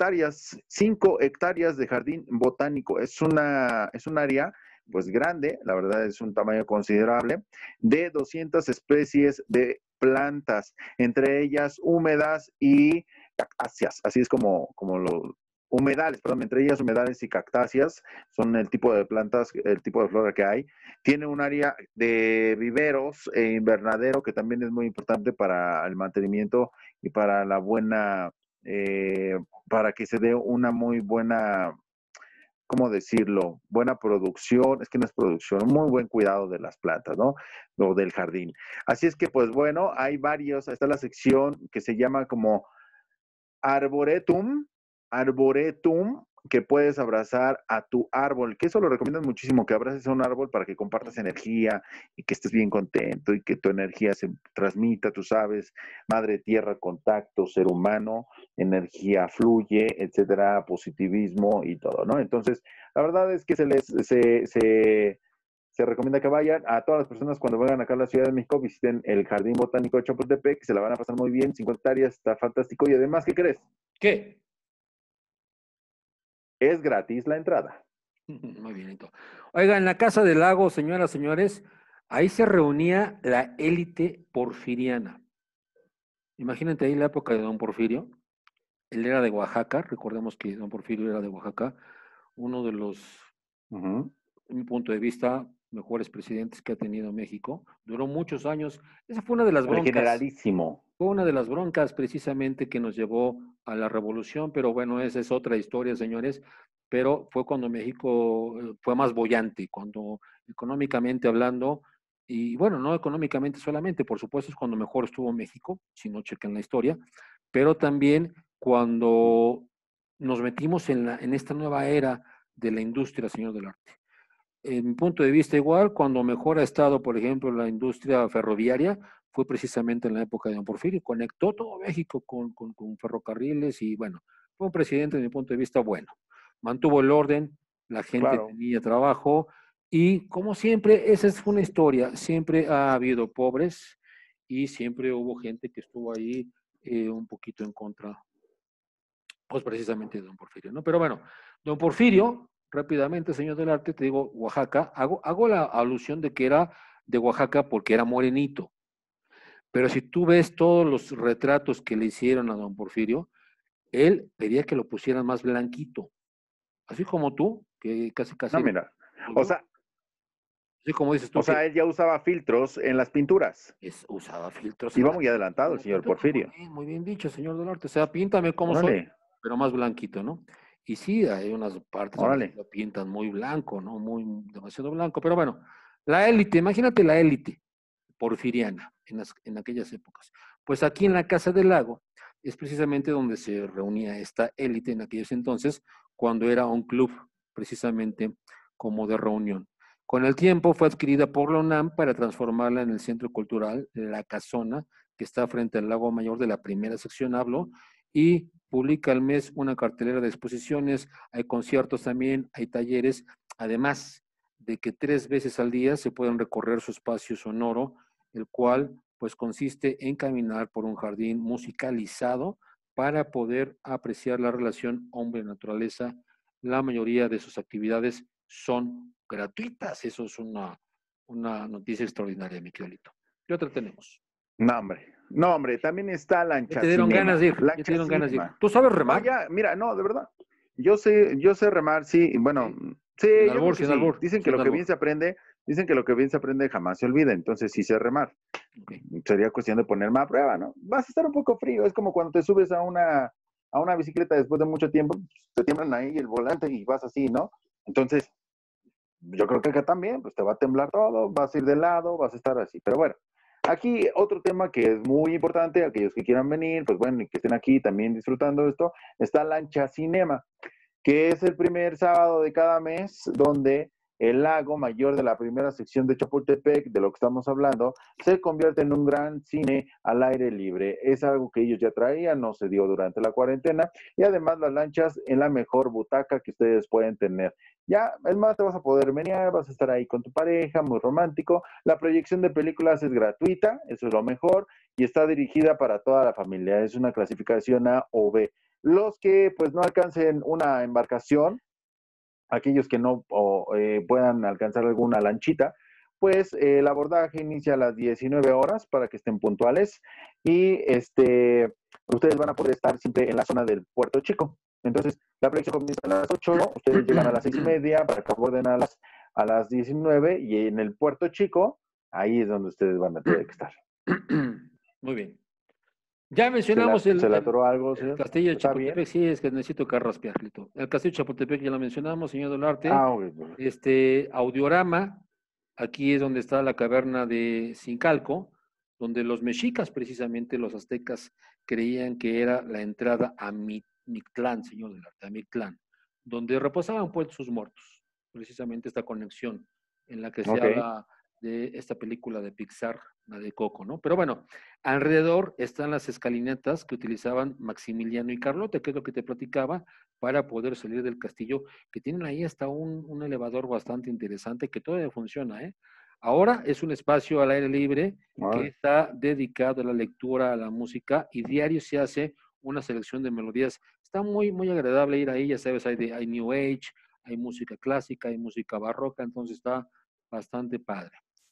5 hectáreas de jardín botánico, es un área, pues grande, la verdad es un tamaño considerable, de 200 especies de plantas, entre ellas húmedas y cactáceas, así es como lo, humedales, perdón, entre ellas humedales y cactáceas, son el tipo de plantas, el tipo de flora que hay. Tiene un área de viveros e invernadero que también es muy importante para el mantenimiento y para la buena, para que se dé una muy buena, ¿cómo decirlo? Buena producción, es que no es producción, un muy buen cuidado de las plantas, ¿no? O del jardín. Así es que, pues bueno, hay varios, está la sección que se llama como Arboretum, Arboretum, que puedes abrazar a tu árbol, que eso lo recomiendan muchísimo, que abraces a un árbol para que compartas energía y que estés bien contento y que tu energía se transmita, tú sabes, madre tierra, contacto, ser humano, energía fluye, etcétera, positivismo y todo, ¿no? Entonces, la verdad es que se recomienda que vayan a todas las personas cuando vengan acá a la Ciudad de México, visiten el Jardín Botánico de Chapultepec, se la van a pasar muy bien, 50 hectáreas, está fantástico y además, ¿qué crees? ¿Qué? Es gratis la entrada. Muy bien. Oiga, en la Casa del Lago, señoras, señores, ahí se reunía la élite porfiriana. Imagínate ahí la época de don Porfirio. Él era de Oaxaca, recordemos que don Porfirio era de Oaxaca, uno de los, Uh -huh. en mi punto de vista, mejores presidentes que ha tenido México. Duró muchos años. Esa fue una de las El broncas. generalísimo. Fue una de las broncas precisamente que nos llevó a la revolución, pero bueno, esa es otra historia, señores. Pero fue cuando México fue más boyante, cuando económicamente hablando, y bueno, no económicamente solamente, por supuesto es cuando mejor estuvo México, si no chequen la historia, pero también cuando nos metimos en esta nueva era de la industria, señor del arte. En mi punto de vista, igual, cuando mejor ha estado, por ejemplo, la industria ferroviaria, fue precisamente en la época de don Porfirio. Conectó todo México con ferrocarriles y, bueno, fue un presidente, desde mi punto de vista, bueno. Mantuvo el orden, la gente Claro. tenía trabajo y, como siempre, esa es una historia. Siempre ha habido pobres y siempre hubo gente que estuvo ahí un poquito en contra. Pues precisamente don Porfirio, ¿no? Pero bueno, don Porfirio, rápidamente, señor del arte, te digo, Oaxaca, hago la alusión de que era de Oaxaca porque era morenito, pero si tú ves todos los retratos que le hicieron a don Porfirio, él pedía que lo pusieran más blanquito, así como tú, que casi No, casi mira, o rubio, sea, así como dices tú o sea, que él ya usaba filtros en las pinturas. usaba filtros Iba muy adelantado en el la señor pintura, Porfirio. muy bien dicho, señor del arte, o sea, píntame como soy, Órale, pero más blanquito, ¿no? Y sí, hay unas partes donde órale. lo pintan muy blanco, ¿no? Muy, demasiado blanco, pero bueno, la élite, imagínate la élite porfiriana en aquellas épocas. Pues aquí en la Casa del Lago es precisamente donde se reunía esta élite en aquellos entonces, cuando era un club precisamente como de reunión. Con el tiempo fue adquirida por la UNAM para transformarla en el Centro Cultural La Casona, que está frente al Lago Mayor de la primera sección, hablo, y publica al mes una cartelera de exposiciones, hay conciertos también, hay talleres, además de que 3 veces al día se pueden recorrer su espacio sonoro, el cual pues consiste en caminar por un jardín musicalizado para poder apreciar la relación hombre-naturaleza. La mayoría de sus actividades son gratuitas. Eso es una noticia extraordinaria, mi querido. ¿Qué otra tenemos? No, hombre. No, hombre, también está Ya Lancha te dieron ganas Cinema. de ir, ya te Lancha dieron ganas de ir. Cinema. ¿Tú sabes No, remar? ya, mira, no, de verdad. Yo sé remar, sí, bueno, ¿Sí? sí, Sin yo creo albur, que sin sí. albur, Dicen que sin lo que bien albur. se aprende, dicen que lo que bien se aprende jamás se olvida, entonces sí sé remar. Ok. Sería cuestión de ponerme a prueba, ¿no? Vas a estar un poco frío, es como cuando te subes a una bicicleta después de mucho tiempo, pues, te tiemblan ahí el volante y vas así, ¿no? Entonces, yo creo que acá también, pues te va a temblar todo, vas a ir de lado, vas a estar así. Pero bueno, aquí otro tema que es muy importante, aquellos que quieran venir, pues bueno, y que estén aquí también disfrutando de esto, está Lancha Cinema, que es el primer sábado de cada mes donde el lago mayor de la primera sección de Chapultepec, de lo que estamos hablando, se convierte en un gran cine al aire libre. Es algo que ellos ya traían, no se dio durante la cuarentena, y además las lanchas en la mejor butaca que ustedes pueden tener. Ya, es más, te vas a poder menear, vas a estar ahí con tu pareja, muy romántico. La proyección de películas es gratuita, eso es lo mejor, y está dirigida para toda la familia. Es una clasificación A o B. Los que pues no alcancen una embarcación, aquellos que no puedan alcanzar alguna lanchita, pues el abordaje inicia a las 19 horas para que estén puntuales y ustedes van a poder estar siempre en la zona del Puerto Chico. Entonces, la proyección comienza a las 8, ustedes llegan a las 6:30 para que aborden a las 19 y en el Puerto Chico, ahí es donde ustedes van a tener que estar. Muy bien. Ya mencionamos ¿Se le atoró algo, el señor? castillo de ¿Está bien? Chapultepec, sí, es que necesito carraspear, Lito. El castillo de Chapultepec ya lo mencionamos, señor Dolarte. Ah, ok. Audiorama, aquí es donde está la caverna de Sincalco, donde los mexicas, precisamente los aztecas, creían que era la entrada a Mictlán, señor Dolarte, a Mictlán, donde reposaban pues sus muertos. Precisamente esta conexión en la que se Ok. habla de esta película de Pixar, la de Coco, ¿no? Pero bueno, alrededor están las escalinatas que utilizaban Maximiliano y Carlota, que es lo que te platicaba, para poder salir del castillo, que tienen ahí hasta un elevador bastante interesante que todavía funciona, ¿eh? Ahora es un espacio al aire libre que Órale. está dedicado a la lectura, a la música, y diario se hace una selección de melodías. Está muy, muy agradable ir ahí, ya sabes, hay New Age, hay música clásica, hay música barroca, entonces está bastante padre.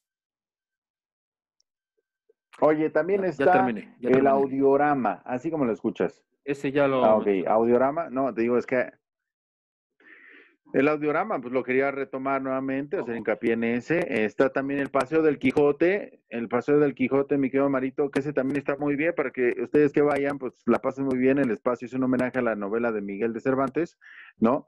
Oye, también está Ya el terminé. audiorama, así como lo escuchas. Ese ya lo Ah, ok, mencionamos. audiorama, no, te digo, es que el audiorama, pues lo quería retomar nuevamente, hacer Ojo. hincapié en ese. Está también el Paseo del Quijote, mi querido Marito, que ese también está muy bien para que ustedes que vayan, pues la pasen muy bien. El espacio es un homenaje a la novela de Miguel de Cervantes, ¿no?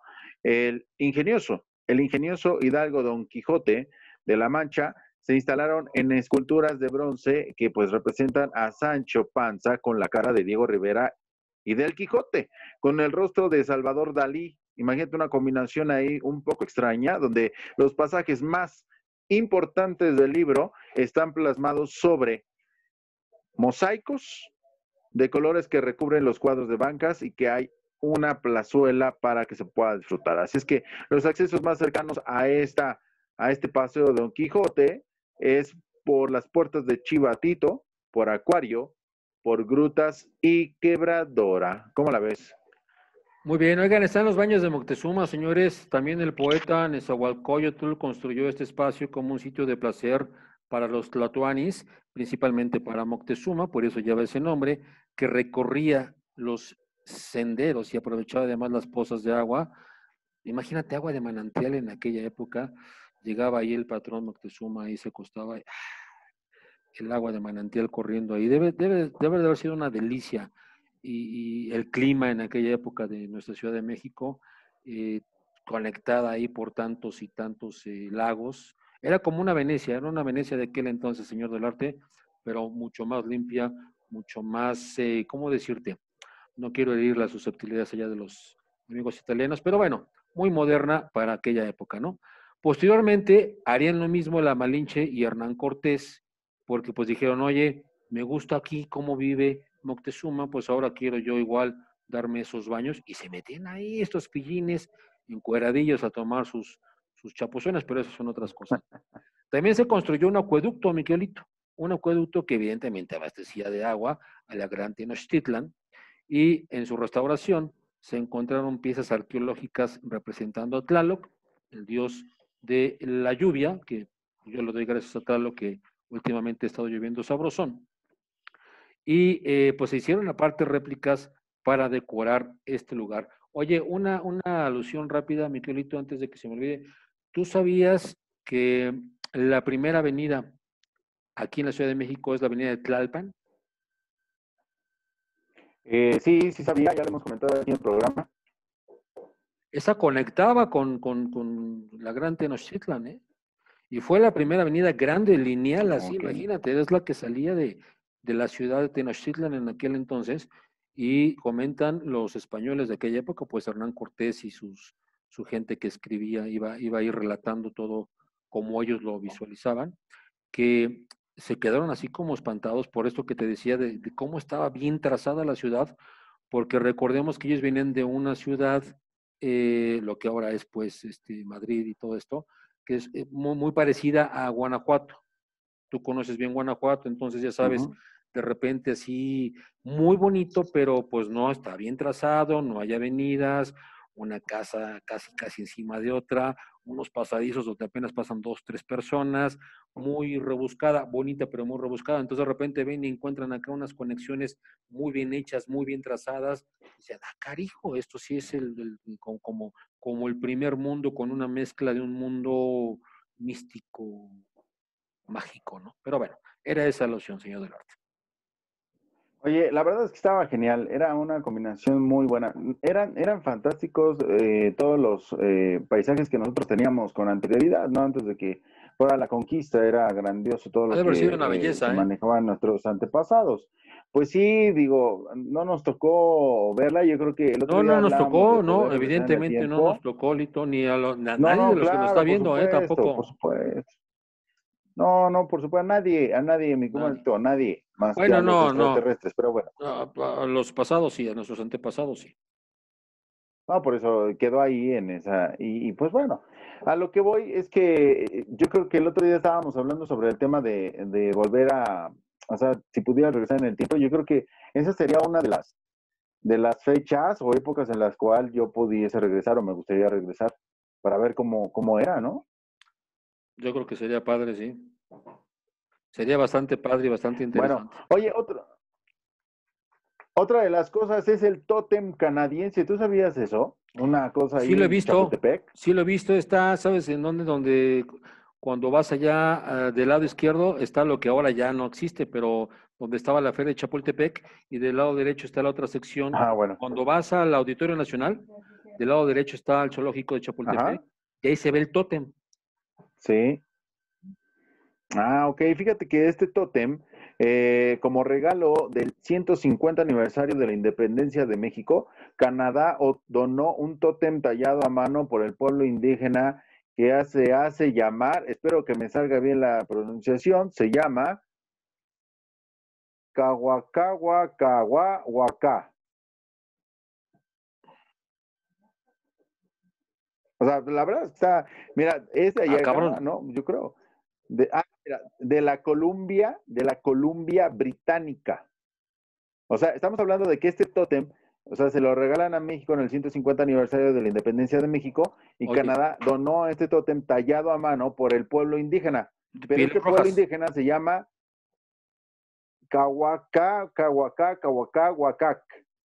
El ingenioso Hidalgo Don Quijote de la Mancha se instalaron en esculturas de bronce que pues representan a Sancho Panza con la cara de Diego Rivera y del Quijote, con el rostro de Salvador Dalí. Imagínate una combinación ahí un poco extraña, donde los pasajes más importantes del libro están plasmados sobre mosaicos de colores que recubren los cuadros de bancas y que hay una plazuela para que se pueda disfrutar. Así es que los accesos más cercanos a este paseo de Don Quijote es por las puertas de Chivatito, por Acuario, por Grutas y Quebradora. ¿Cómo la ves? Muy bien, oigan, están los baños de Moctezuma, señores. También el poeta Nezahualcóyotl construyó este espacio como un sitio de placer para los tlatoanis, principalmente para Moctezuma, por eso lleva ese nombre, que recorría los senderos y aprovechaba además las pozas de agua. Imagínate agua de manantial en aquella época. Llegaba ahí el patrón Moctezuma, ahí se acostaba, el agua de manantial corriendo ahí. Debe de haber sido una delicia. Y el clima en aquella época de nuestra Ciudad de México, eh, conectada ahí por tantos y tantos lagos. Era como una Venecia, era una Venecia de aquel entonces, señor del arte, pero mucho más limpia, mucho más, ¿cómo decirte? No quiero herir las susceptibilidades allá de los amigos italianos, pero bueno, muy moderna para aquella época, ¿no? Posteriormente harían lo mismo la Malinche y Hernán Cortés, porque pues dijeron, oye, me gusta aquí cómo vive Moctezuma, pues ahora quiero yo igual darme esos baños, y se metían ahí estos pillines encueradillos a tomar sus chapuzones, pero eso son otras cosas. También se construyó un acueducto, Miguelito, un acueducto que evidentemente abastecía de agua a la gran Tenochtitlan, y en su restauración se encontraron piezas arqueológicas representando a Tlaloc, el dios de la lluvia, que yo le doy gracias a Tlaloc que últimamente ha estado lloviendo sabrosón, y pues se hicieron aparte réplicas para decorar este lugar. Oye, una alusión rápida, Miquelito, antes de que se me olvide. ¿Tú sabías que la primera avenida aquí en la Ciudad de México es la avenida de Tlalpan? Sí, sí sabía, ya lo hemos comentado aquí en el programa. Esa conectaba con la Gran Tenochtitlan, ¿eh? Y fue la primera avenida grande, lineal, así, Ok. imagínate, es la que salía de la ciudad de Tenochtitlan en aquel entonces, y comentan los españoles de aquella época, pues Hernán Cortés y su gente que escribía, iba a ir relatando todo como ellos lo visualizaban, que se quedaron así como espantados por esto que te decía de cómo estaba bien trazada la ciudad, porque recordemos que ellos vienen de una ciudad, lo que ahora es pues Madrid y todo esto, que es muy, muy parecida a Guanajuato. Tú conoces bien Guanajuato, entonces ya sabes, Ujú. de repente así, muy bonito, pero pues no está bien trazado, no hay avenidas, una casa casi, casi encima de otra, unos pasadizos donde apenas pasan dos, tres personas, muy rebuscada, bonita, pero muy rebuscada. Entonces de repente ven y encuentran acá unas conexiones muy bien hechas, muy bien trazadas. Y dicen, ah, carijo, esto sí es como el primer mundo con una mezcla de un mundo místico, mágico, ¿no? Pero bueno, era esa la opción, señor del arte. Oye, la verdad es que estaba genial, era una combinación muy buena. Eran fantásticos todos los paisajes que nosotros teníamos con anterioridad, ¿no? Antes de que fuera la conquista, era grandioso todo Ha lo de haber sido que una belleza, ¿eh? manejaban nuestros antepasados. Pues sí, digo, no nos tocó verla, yo creo que el otro No, día no nos hablábamos de tocó, no, poder regresar en el evidentemente no nos tiempo. tocó, Lito, ni a, No, nadie de no, los que nos está claro, viendo, por tampoco. supuesto. No, no, por supuesto, a nadie, mi Nadie. comadre, a nadie, más que a Bueno, los no, no. extraterrestres, pero bueno. A los pasados sí, a nuestros antepasados sí. No, por eso quedó ahí en esa. Y pues bueno, a lo que voy es que yo creo que el otro día estábamos hablando sobre el tema de volver o sea, si pudiera regresar en el tiempo, yo creo que esa sería una de las fechas o épocas en las cuales yo pudiese regresar o me gustaría regresar para ver cómo era, ¿no? Yo creo que sería padre, sí. Sería bastante padre y bastante Bueno, interesante. oye, otra de las cosas es el tótem canadiense. ¿Tú sabías eso? Una cosa Sí ahí lo he en visto, Chapultepec. sí lo he visto, está, ¿sabes en dónde? Donde cuando vas allá del lado izquierdo está lo que ahora ya no existe, pero donde estaba la Feria de Chapultepec, y del lado derecho está la otra sección. Ah, bueno. Cuando vas al Auditorio Nacional, del lado derecho está el zoológico de Chapultepec, Ajá, y ahí se ve el tótem. sí. Ah, ok. Fíjate que este tótem, como regalo del 150 aniversario de la independencia de México, Canadá donó un tótem tallado a mano por el pueblo indígena que se hace llamar, espero que me salga bien la pronunciación, se llama Cahuacahuacahuahuacá. O sea, la verdad es que está, mira, es de Ah, allá de Canadá, cabrón. ¿no? Yo creo. Mira, de la Columbia Británica. O sea, estamos hablando de que este tótem O sea, se lo regalan a México en el 150 aniversario de la independencia de México y Oye, Canadá donó este tótem tallado a mano por el pueblo indígena. de Pero pieles este pueblo rojas. indígena se llama Huacahuac,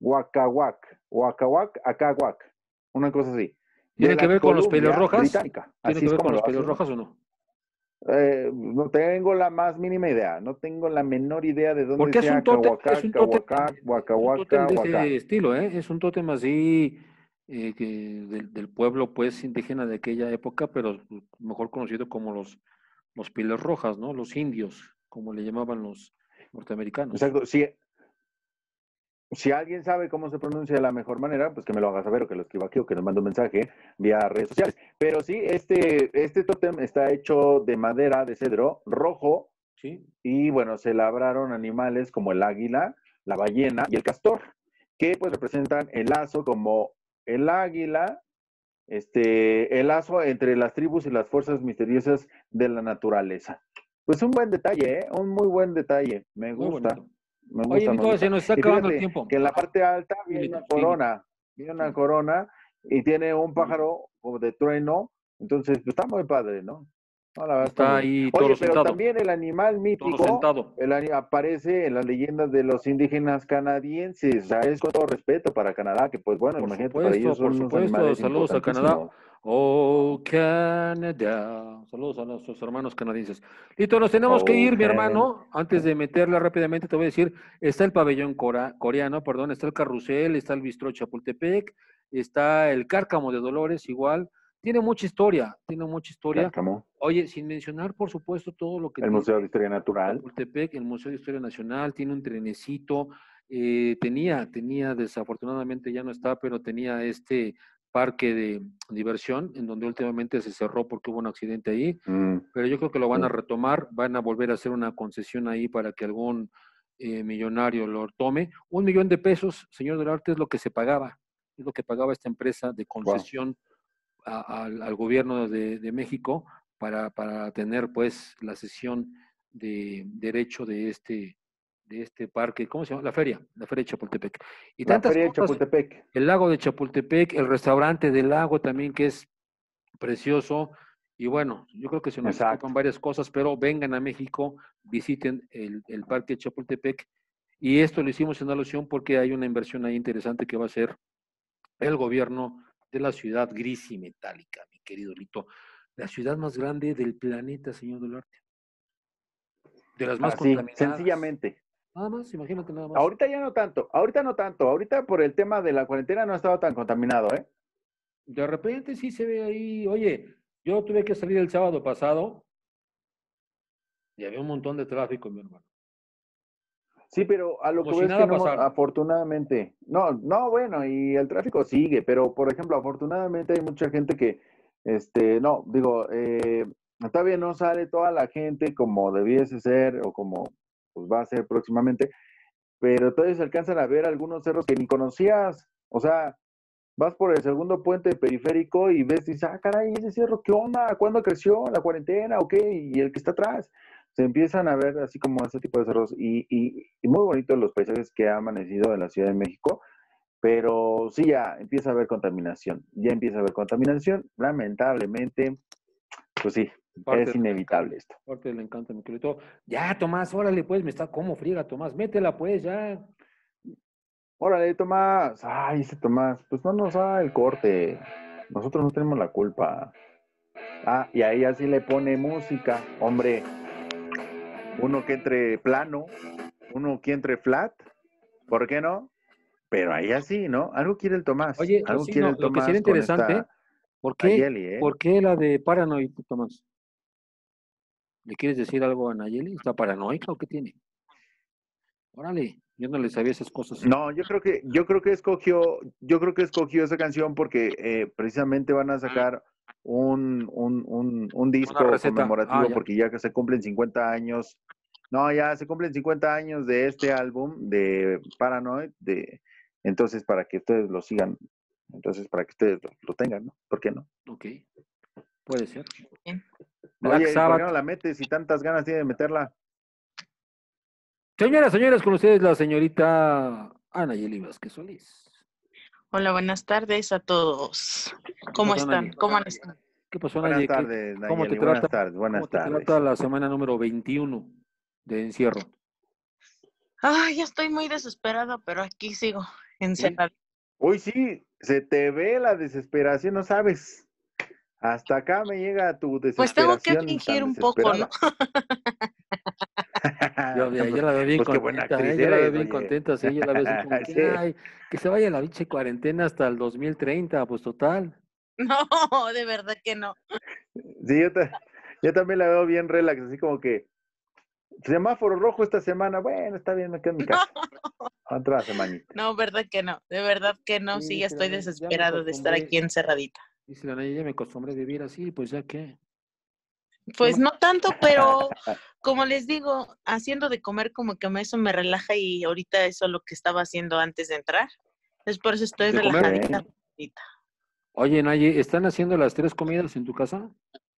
Acahuac, una cosa así, de ¿Tiene que la ver con los pieles Columbia rojas? Británica. ¿Tiene Así que es ver con como los lo pieles hace, ¿no? rojas o no? No tengo la más mínima idea, no tengo la menor idea de dónde Porque es un sea tótem, es un tótem de Huacahuac. ese estilo, ¿eh? Es un tótem así del pueblo, pues, indígena de aquella época, pero mejor conocido como los pieles rojas, ¿no? Los indios, como le llamaban los norteamericanos. Exacto, si alguien sabe cómo se pronuncia de la mejor manera, pues que me lo haga saber o que lo escriba aquí o que nos mande un mensaje vía redes sociales. Pero sí, este tótem está hecho de madera de cedro rojo ¿Sí? y bueno, se labraron animales como el águila, la ballena y el castor, que pues representan el lazo como el águila, el lazo entre las tribus y las fuerzas misteriosas de la naturaleza. Pues un buen detalle, ¿eh? Un muy buen detalle, me Muy gusta. bonito. Me Oye, gusta, me Lito, se gusta. nos está Y acabando el fíjate tiempo. que en la Ajá. parte alta Sí, viene Lito, una sí, Lito. corona, viene una Sí. corona y tiene un pájaro como de trueno. Entonces, pues está muy padre, ¿no? No, la verdad está Está muy bien. ahí toro Oye, pero sentado. también el animal Toro mítico sentado. aparece en las leyendas de los indígenas canadienses. O sea, es con todo respeto para Canadá, que pues bueno, imagínate, para ellos Por son unos supuesto. animales Saludos a Canadá. importantísimos. Oh, Canadá. Saludos a nuestros hermanos canadienses. Lito, nos tenemos que ir, mi Okay. hermano. Antes de meterla rápidamente, te voy a decir, está el pabellón coreano, perdón, está el carrusel, está el bistró Chapultepec, está el Cárcamo de Dolores, igual. Tiene mucha historia, tiene mucha historia. Cárcamo, Oye, sin mencionar, por supuesto, todo lo que el Museo de tiene Historia Natural. Chapultepec, el Museo de Historia Nacional, tiene un trenecito, tenía, desafortunadamente ya no está, pero tenía este parque de diversión, en donde últimamente se cerró porque hubo un accidente ahí, pero yo creo que lo van a Sí. retomar, van a volver a hacer una concesión ahí para que algún millonario lo tome. 1 millón de pesos, señor Durarte, es lo que se pagaba, es lo que pagaba esta empresa de Wow. concesión al gobierno de México para tener pues la cesión de derecho de este parque, ¿cómo se llama? La feria de Chapultepec. Y La tantas Feria de cosas, Chapultepec. el lago de Chapultepec, el restaurante del lago también que es precioso. Y bueno, yo creo que se nos escapan Exacto. varias cosas, pero vengan a México, visiten el parque de Chapultepec. Y esto lo hicimos en alusión porque hay una inversión ahí interesante que va a ser el gobierno de la ciudad gris y metálica, mi querido Lito. La ciudad más grande del planeta, señor Duarte. De las más Así, contaminadas. sencillamente. Nada más, imagínate nada más. Ahorita ya no tanto, ahorita no tanto, ahorita por el tema de la cuarentena no ha estado tan contaminado, ¿eh? De repente sí se ve ahí, oye, yo tuve que salir el sábado pasado y había un montón de tráfico, mi hermano. Sí, pero a lo Como que si ves que nada no, pasara. afortunadamente, no, bueno, y el tráfico sigue, pero por ejemplo, afortunadamente hay mucha gente que, no, digo, todavía no sale toda la gente como debiese ser o como pues va a ser próximamente, pero todavía se alcanzan a ver algunos cerros que ni conocías, o sea, vas por el segundo puente periférico y ves y dices, ah, caray, ese cerro, ¿qué onda? ¿Cuándo creció? ¿La cuarentena o qué? Y el que está atrás. Se empiezan a ver así como ese tipo de cerros y muy bonitos los paisajes que ha amanecido en la Ciudad de México, pero sí ya empieza a haber contaminación, ya empieza a haber contaminación, lamentablemente, pues sí, Parte es del encanto, inevitable esto. parte del encanto, mi querido. Ya, Tomás, órale, pues, me está como friega, Tomás, métela, pues, ya. Órale, Tomás, ay, ese Tomás, pues no nos da el corte, nosotros no tenemos la culpa. Ah, y ahí así le pone música, hombre, uno que entre plano, uno que entre flat, ¿por qué no? Pero ahí así, ¿no? Algo quiere el Tomás, Oye, algo sí, quiere no, el lo que sería Tomás con interesante, esta Nayeli, ¿eh? ¿por qué la de Paranoid, Tomás? ¿Le quieres decir algo a Nayeli? ¿Está paranoica o qué tiene? Órale, yo no le sabía esas cosas. No, yo creo que escogió esa canción porque precisamente van a sacar un Una disco receta. Ah, conmemorativo ya. porque ya que se cumplen 50 años, no, ya se cumplen 50 años de este álbum de Paranoid, entonces para que ustedes lo sigan, entonces para que ustedes lo tengan, ¿no? ¿Por qué no? Ok, puede ser. Black Oye, ¿y por qué no Sabbath. la metes si tantas ganas tiene de meterla? Señoras, señores, con ustedes la señorita Anayeli Vázquez Solís. Hola, buenas tardes a todos. ¿Qué ¿Cómo pasó, están? Naye? ¿Cómo han estado? ¿Qué pasó, Buenas Naye? tardes, ¿Cómo te Nayeli. trata, Buenas tardes, cómo buenas te trata tardes. la semana número 21 de encierro? Ay, ya estoy muy desesperada, pero aquí sigo Uy, encerrada. uy, sí, se te ve la desesperación, no sabes. Hasta acá me llega tu Pues tengo que desesperación fingir tan un poco, ¿no? desesperada. Yo la veo bien Pues qué buena contenta, actriz yo la veo eres, bien oye. contenta, sí, yo la veo así como que, Sí, ay, que se vaya la pinche cuarentena hasta el 2030, pues total. No, de verdad que no. sí, yo también la veo bien relax, así como que semáforo rojo esta semana. Bueno, está bien, me quedo en mi casa. Otra semanita. No, verdad que no. De verdad que no. Sí, Sí, ya dice la estoy Naye, ya me desesperada de estar acostumbré, aquí encerradita. dice la Naye, ya me acostumbré a vivir así, pues ya qué. Pues no tanto, pero como les digo, haciendo de comer como que eso me relaja y ahorita eso es lo que estaba haciendo antes de entrar. Es por eso estoy ¿De comer? relajadita Ok. ahorita. Oye, Naye, ¿están haciendo las 3 comidas en tu casa?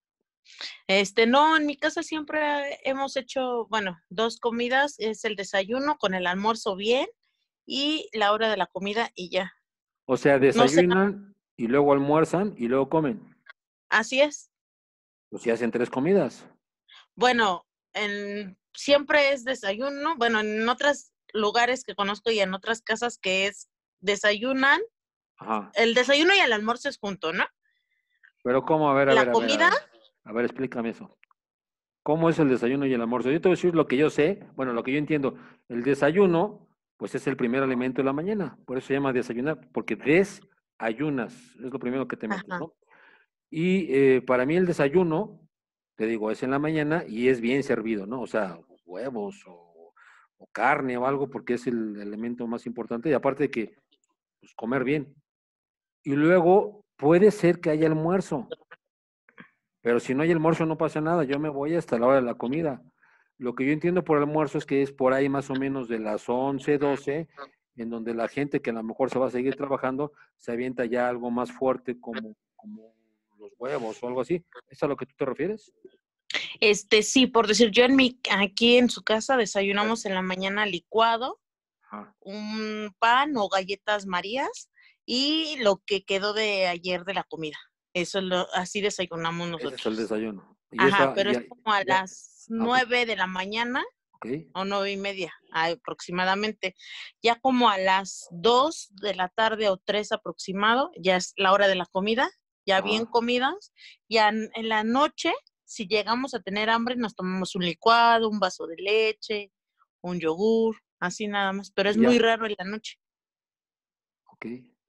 No, en mi casa siempre hemos hecho, bueno, 2 comidas, es el desayuno con el almuerzo bien y la hora de la comida y ya. O sea, No sé, desayunan y luego almuerzan y luego comen. así es. Pues si hacen 3 comidas. Bueno, siempre es desayuno, bueno, en otros lugares que conozco y en otras casas que es desayunan, Ajá. el desayuno y el almuerzo es junto, ¿no? Pero ¿cómo? A ver, a La ver, a ver, a comida, ver. A ver, explícame eso. ¿Cómo es el desayuno y el almuerzo? Yo te voy a decir lo que yo sé, bueno, lo que yo entiendo. El desayuno, pues es el primer alimento de la mañana. Por eso se llama desayunar, porque desayunas. Es lo primero que te metes, ajá, ¿no? Y para mí el desayuno, te digo, es en la mañana y es bien servido, ¿no? O sea, huevos o carne o algo, porque es el elemento más importante. Y aparte de que, pues comer bien. Y luego puede ser que haya almuerzo, pero si no hay almuerzo no pasa nada, yo me voy hasta la hora de la comida. Lo que yo entiendo por almuerzo es que es por ahí más o menos de las 11, 12, en donde la gente que a lo mejor se va a seguir trabajando, se avienta ya algo más fuerte como los huevos o algo así. ¿Es a lo que tú te refieres? sí, por decir, aquí en su casa desayunamos en la mañana licuado, Ajá, un pan o galletas Marías y lo que quedó de ayer de la comida. Eso así desayunamos ese es el nosotros. desayuno. Y Ajá, esa, pero es ya, como a ya, las ok, 9 de la mañana ok, o 9:30 aproximadamente. Ya como a las 2 de la tarde o 3 aproximado, ya es la hora de la comida, ya bien ajá. comidas. Ya en la noche, si llegamos a tener hambre, nos tomamos un licuado, un vaso de leche, un yogur, así nada más, pero es Y muy ya, raro en la noche. ok.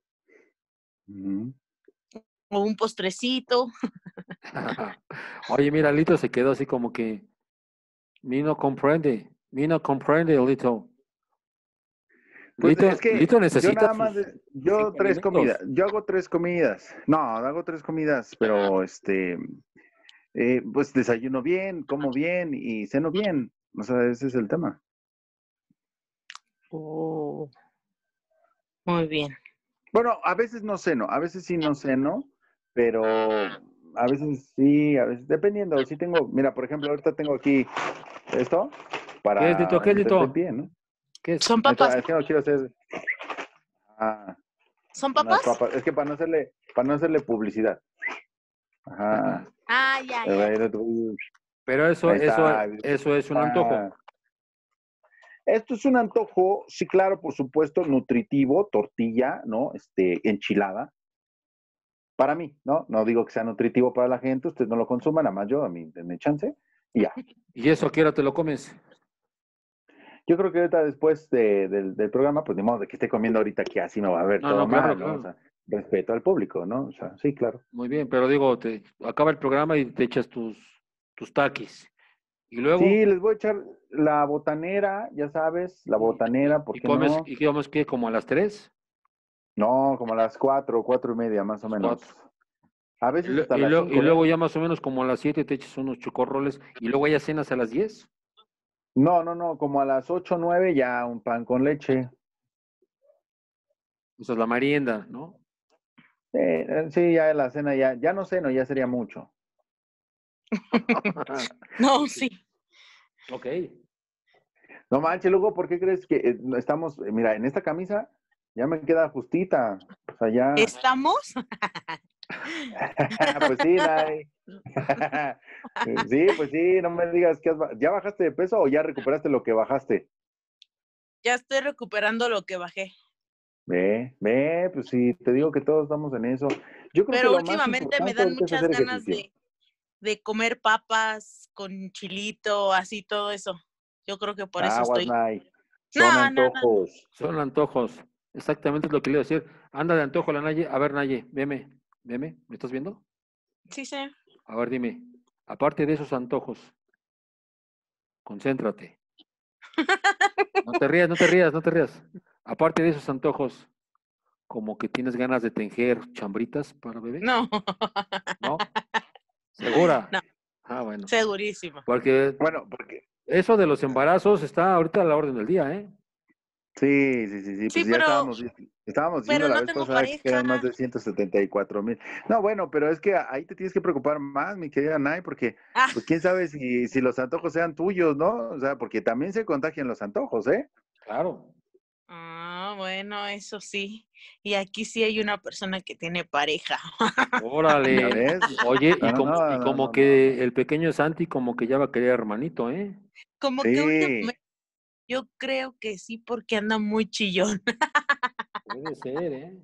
Ujú. O un postrecito. Oye, mira, Lito se quedó así como que, mi no comprende, Lito. Pues Lito, es que Lito yo necesita nada más, sus yo 3 comidas, 5 alimentos. yo hago 3 comidas. No, hago 3 comidas, pero pues desayuno bien, como bien y ceno bien. O sea, ese es el tema. Oh, muy bien. Bueno, a veces no ceno, a veces sí no ceno, pero a veces sí, a veces, dependiendo. Si tengo, mira, por ejemplo, ahorita tengo aquí esto ¿Qué es, Lito? para ¿Qué es, mantenerte en Lito? pie, ¿no? ¿Qué es? ¿Son Ahí papas? está, es que no quiero hacer ah, ¿Son unas papas? papas, es que para no hacerle publicidad. Ajá. Ah, ya, ya, ya. Pero Ahí está. eso es un antojo. Ah, esto es un antojo, sí, claro, por supuesto, nutritivo, tortilla, ¿no? Enchilada. Para mí, ¿no? No digo que sea nutritivo para la gente, ustedes no lo consuman, nada más yo, a mí, denme chance, y ya. ¿Y eso a qué hora te lo comes? Yo creo que ahorita después del programa, pues ni modo de que esté comiendo ahorita que así me va a ver No, todo no, claro, mal, ¿no? O claro. sea, respeto al público, ¿no? O sea, sí, claro. Muy bien, pero digo, te acaba el programa y te echas tus taquis. Y luego, Sí, les voy a echar la botanera, ya sabes, la botanera, ¿por qué no? y comes qué, como a las 3, No, como a las 4, 4:30, más o las menos. 4. A veces hasta las Y 5, ¿eh? luego ya más o menos como a las 7 te echas unos chocorroles y luego ya cenas a las 10. No, no, no, como a las 8, 9 ya un pan con leche. Esa es la merienda, ¿no? Sí, ya la cena ya no ceno, ya sería mucho. No, sí. Ok. No manches, luego, ¿por qué crees que estamos, mira, en esta camisa Ya me queda justita. O sea, ya. ¿Estamos? Pues sí, Nay. Sí, pues sí, no me digas que ¿ya bajaste de peso o ya recuperaste lo que bajaste? Ya estoy recuperando lo que bajé. Pues sí, te digo que todos estamos en eso. Yo creo que Pero lo más últimamente me importante dan ahorita es muchas hacer ganas ejercicio. de comer papas con chilito, así todo eso. Yo creo que por eso Aguas, estoy. Nay. Son No, no, no. antojos. Son antojos. Exactamente es lo que le iba a decir. Anda de antojo la Naye. A ver, Naye, veme. ¿Me estás viendo? Sí, sí. A ver, dime. Aparte de esos antojos, concéntrate. No te rías, no te rías, no te rías. Aparte de esos antojos, como que tienes ganas de tejer chambritas para bebé, No. ¿no? ¿Segura? No, Ah, bueno. segurísimo. Porque Bueno, porque eso de los embarazos está ahorita a la orden del día, ¿eh? sí, Sí, pues ya estábamos diciendo pero la no vez tengo pasada que pareja. eran más de 174,000. No, bueno, pero es que ahí te tienes que preocupar más, mi querida Nay, porque Ah, pues quién sabe si los antojos sean tuyos, ¿no? O sea, porque también se contagian los antojos, ¿eh? Claro. bueno, eso sí. Y aquí sí hay una persona que tiene pareja. ¿Ya Órale. ves? Oye, No, no, y no, no, como no, no. que el pequeño Santi como que ya va a querer hermanito, ¿eh? Como que Sí, últimamente yo creo que sí, porque anda muy chillón. Puede ser, ¿eh?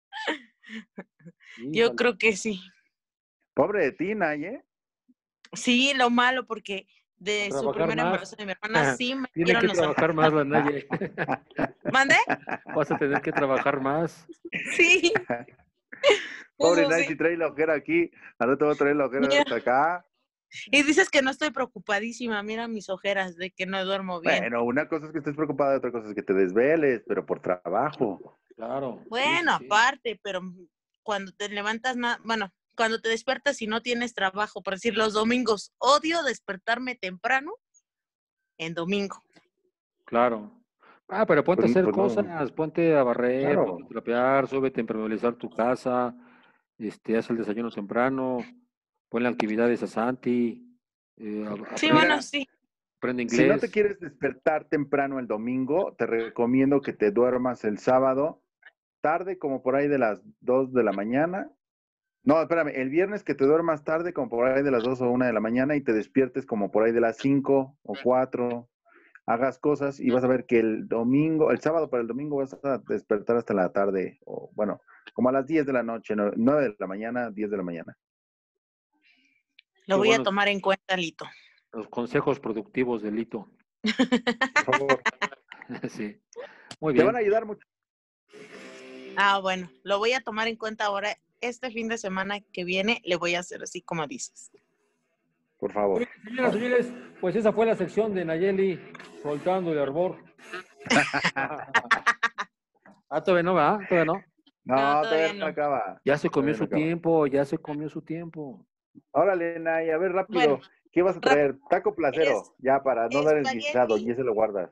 Yo Híjole. creo que sí. pobre de ti, Nay, ¿eh? Sí, lo malo, porque A de su trabajar primer más. embarazo de mi hermana sí me Tiene dieron que los trabajar antojos. más la Naye. ¿Mande? Vas a tener que trabajar más. Sí, Pobre eso Nay, sí. si trae la ojera aquí, ahora te voy a traer la ojera Mira, hasta acá. y dices que no estoy preocupadísima. Mira mis ojeras de que no duermo bien. Bueno, una cosa es que estés preocupada, otra cosa es que te desveles, pero por trabajo. Claro, sí, sí, Bueno, sí. aparte, pero cuando te levantas, bueno, cuando te despiertas y no tienes trabajo, por decir los domingos, odio despertarme temprano en domingo. Claro. Ah, pero ponte a hacer Pues no, cosas, ponte a barrer, ponte a claro. trapear, súbete a impermeabilizar tu casa, haz el desayuno temprano, ponle actividades a Santi, Sí, bueno, Mira, sí. aprende si no te inglés. quieres despertar temprano el domingo, te recomiendo que te duermas el sábado, tarde, como por ahí de las 2 de la mañana. No, espérame, el viernes que te duermas tarde, como por ahí de las 2 o 1 de la mañana, y te despiertes como por ahí de las 5 o 4, hagas cosas y vas a ver que el sábado para el domingo vas a despertar hasta la tarde, o bueno, como a las 10 de la noche, 9 de la mañana, 10 de la mañana. Lo Qué voy a buenos tomar en cuenta, Lito. los consejos productivos de Lito. Por favor, Sí, muy te van bien. a ayudar mucho. Bueno, lo voy a tomar en cuenta ahora. Este fin de semana que viene le voy a hacer así como dices. Por favor. Señoras y señores, pues esa fue la sección de Nayeli soltando el hervor. Todavía no, ¿verdad? Todavía no. No, No, todavía todavía no no. acaba. Ya se comió Todavía no su acaba. tiempo, ya se comió su tiempo. Órale, Nay, a ver Bueno, rápido. ¿Qué vas a rápido. traer? Taco Es placero, ya para no dar el guisado, espagueti. y ese lo guardas.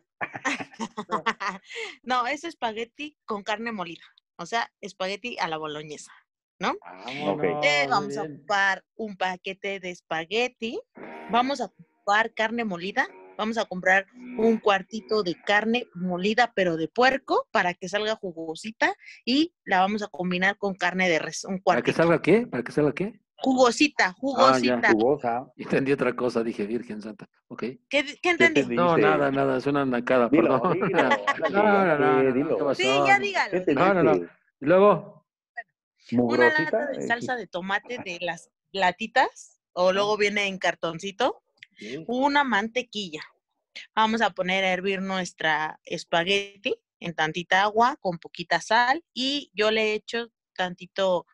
No, es espagueti con carne molida. O sea, espagueti a la boloñesa, ¿no? Ok. Vámonos, muy Vamos a bien. ocupar un paquete de espagueti. Vamos a ocupar carne molida. Vamos a comprar un cuartito de carne molida, pero de puerco, para que salga jugosita. Y la vamos a combinar con carne de res, un ¿Para que cuartito. salga qué? ¿Para que salga qué? Jugosita, Ya. jugosita. Jugosa. Entendí otra cosa, dije Virgen Santa. Ok. ¿Qué ¿Qué entendí? No, entendiste? nada, es una nacada, perdón. Dilo, dilo, ándale, No, ¿qué dilo. Sí, pasó? ya No, dígalo, ¿Qué dígalo. no. entendiste? Y luego, Una lata ¿Mugrosita? de salsa de tomate de las latitas, o ajá, luego viene en cartoncito, sí. una mantequilla. Vamos a poner a hervir nuestra espagueti en tantita agua con poquita sal y yo le echo tantito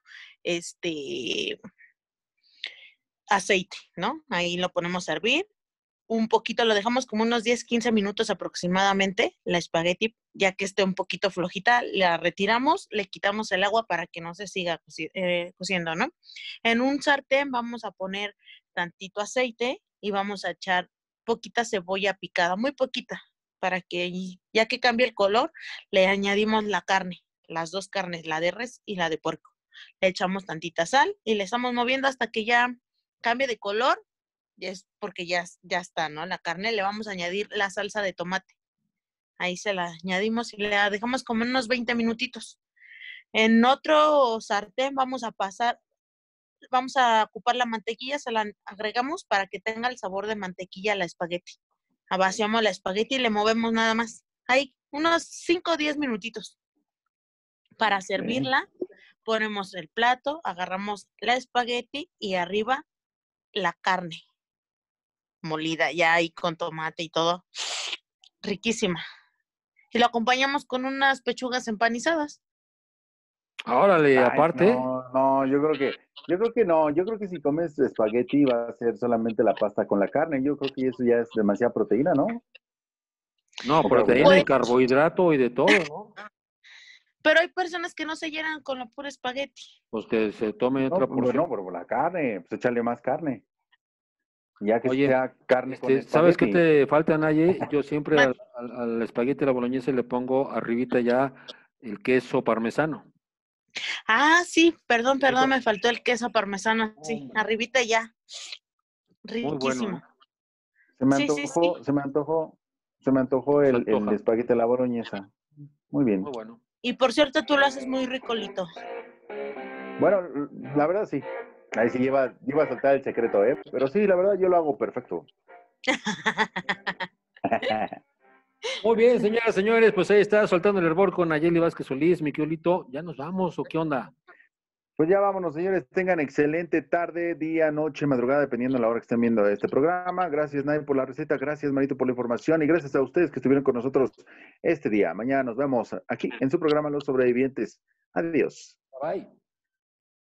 aceite, ¿no? Ahí lo ponemos a hervir. Un poquito, lo dejamos como unos 10, 15 minutos aproximadamente, la espagueti, ya que esté un poquito flojita, la retiramos, le quitamos el agua para que no se siga cociendo, ¿no? En un sartén vamos a poner tantito aceite y vamos a echar poquita cebolla picada, muy poquita, para que ya que cambie el color, le añadimos la carne, las dos carnes, la de res y la de puerco. Le echamos tantita sal y le estamos moviendo hasta que ya cambie de color, es porque ya está, ¿no? La carne, le vamos a añadir la salsa de tomate. ahí se la añadimos y la dejamos como unos 20 minutitos. En otro sartén vamos a ocupar la mantequilla, se la agregamos para que tenga el sabor de mantequilla a la espagueti. Vaciamos la espagueti y le movemos nada más. Ahí, unos 5 o 10 minutitos. Para servirla, ponemos el plato, agarramos la espagueti y arriba la carne molida, ya ahí con tomate y todo. Riquísima. Y lo acompañamos con unas pechugas empanizadas. Órale, Ay, aparte. no, yo creo que no, yo creo que si comes espagueti va a ser solamente la pasta con la carne, yo creo que eso ya es demasiada proteína, ¿no? No, O proteína y Pues, carbohidrato y de todo, ¿no? pero hay personas que no se llenan con la pura espagueti. Pues que se tome No, otra pues porción. no, pero la carne, pues échale más carne. Ya que Oye, sea carne con ¿sabes qué espagueti. te falta, Naye? Yo siempre Man- al espagueti a la boloñesa le pongo arribita ya el queso parmesano. Sí, perdón, Eso, me faltó el queso parmesano, sí, hombre, arribita ya. muy bueno, ¿eh? Riquísimo. Se me Sí, sí, sí. antojó Se el antoja, espagueti a la boloñesa. Muy bien. muy bueno. Y por cierto, tú lo haces muy rico, Lito. Bueno, la verdad sí. Ahí sí iba a soltar el secreto, ¿eh? Pero sí, la verdad yo lo hago perfecto. Muy bien, señoras, señores, pues ahí está soltando el hervor con Nayeli Vázquez Solís, mi Quiolito. ¿Ya nos vamos o qué onda? Pues ya vámonos, señores. Tengan excelente tarde, día, noche, madrugada, dependiendo de la hora que estén viendo este programa. Gracias, Nay, por la receta. Gracias, Marito, por la información. Y gracias a ustedes que estuvieron con nosotros este día. Mañana nos vemos aquí en su programa Los Sobrevivientes. Adiós. Bye.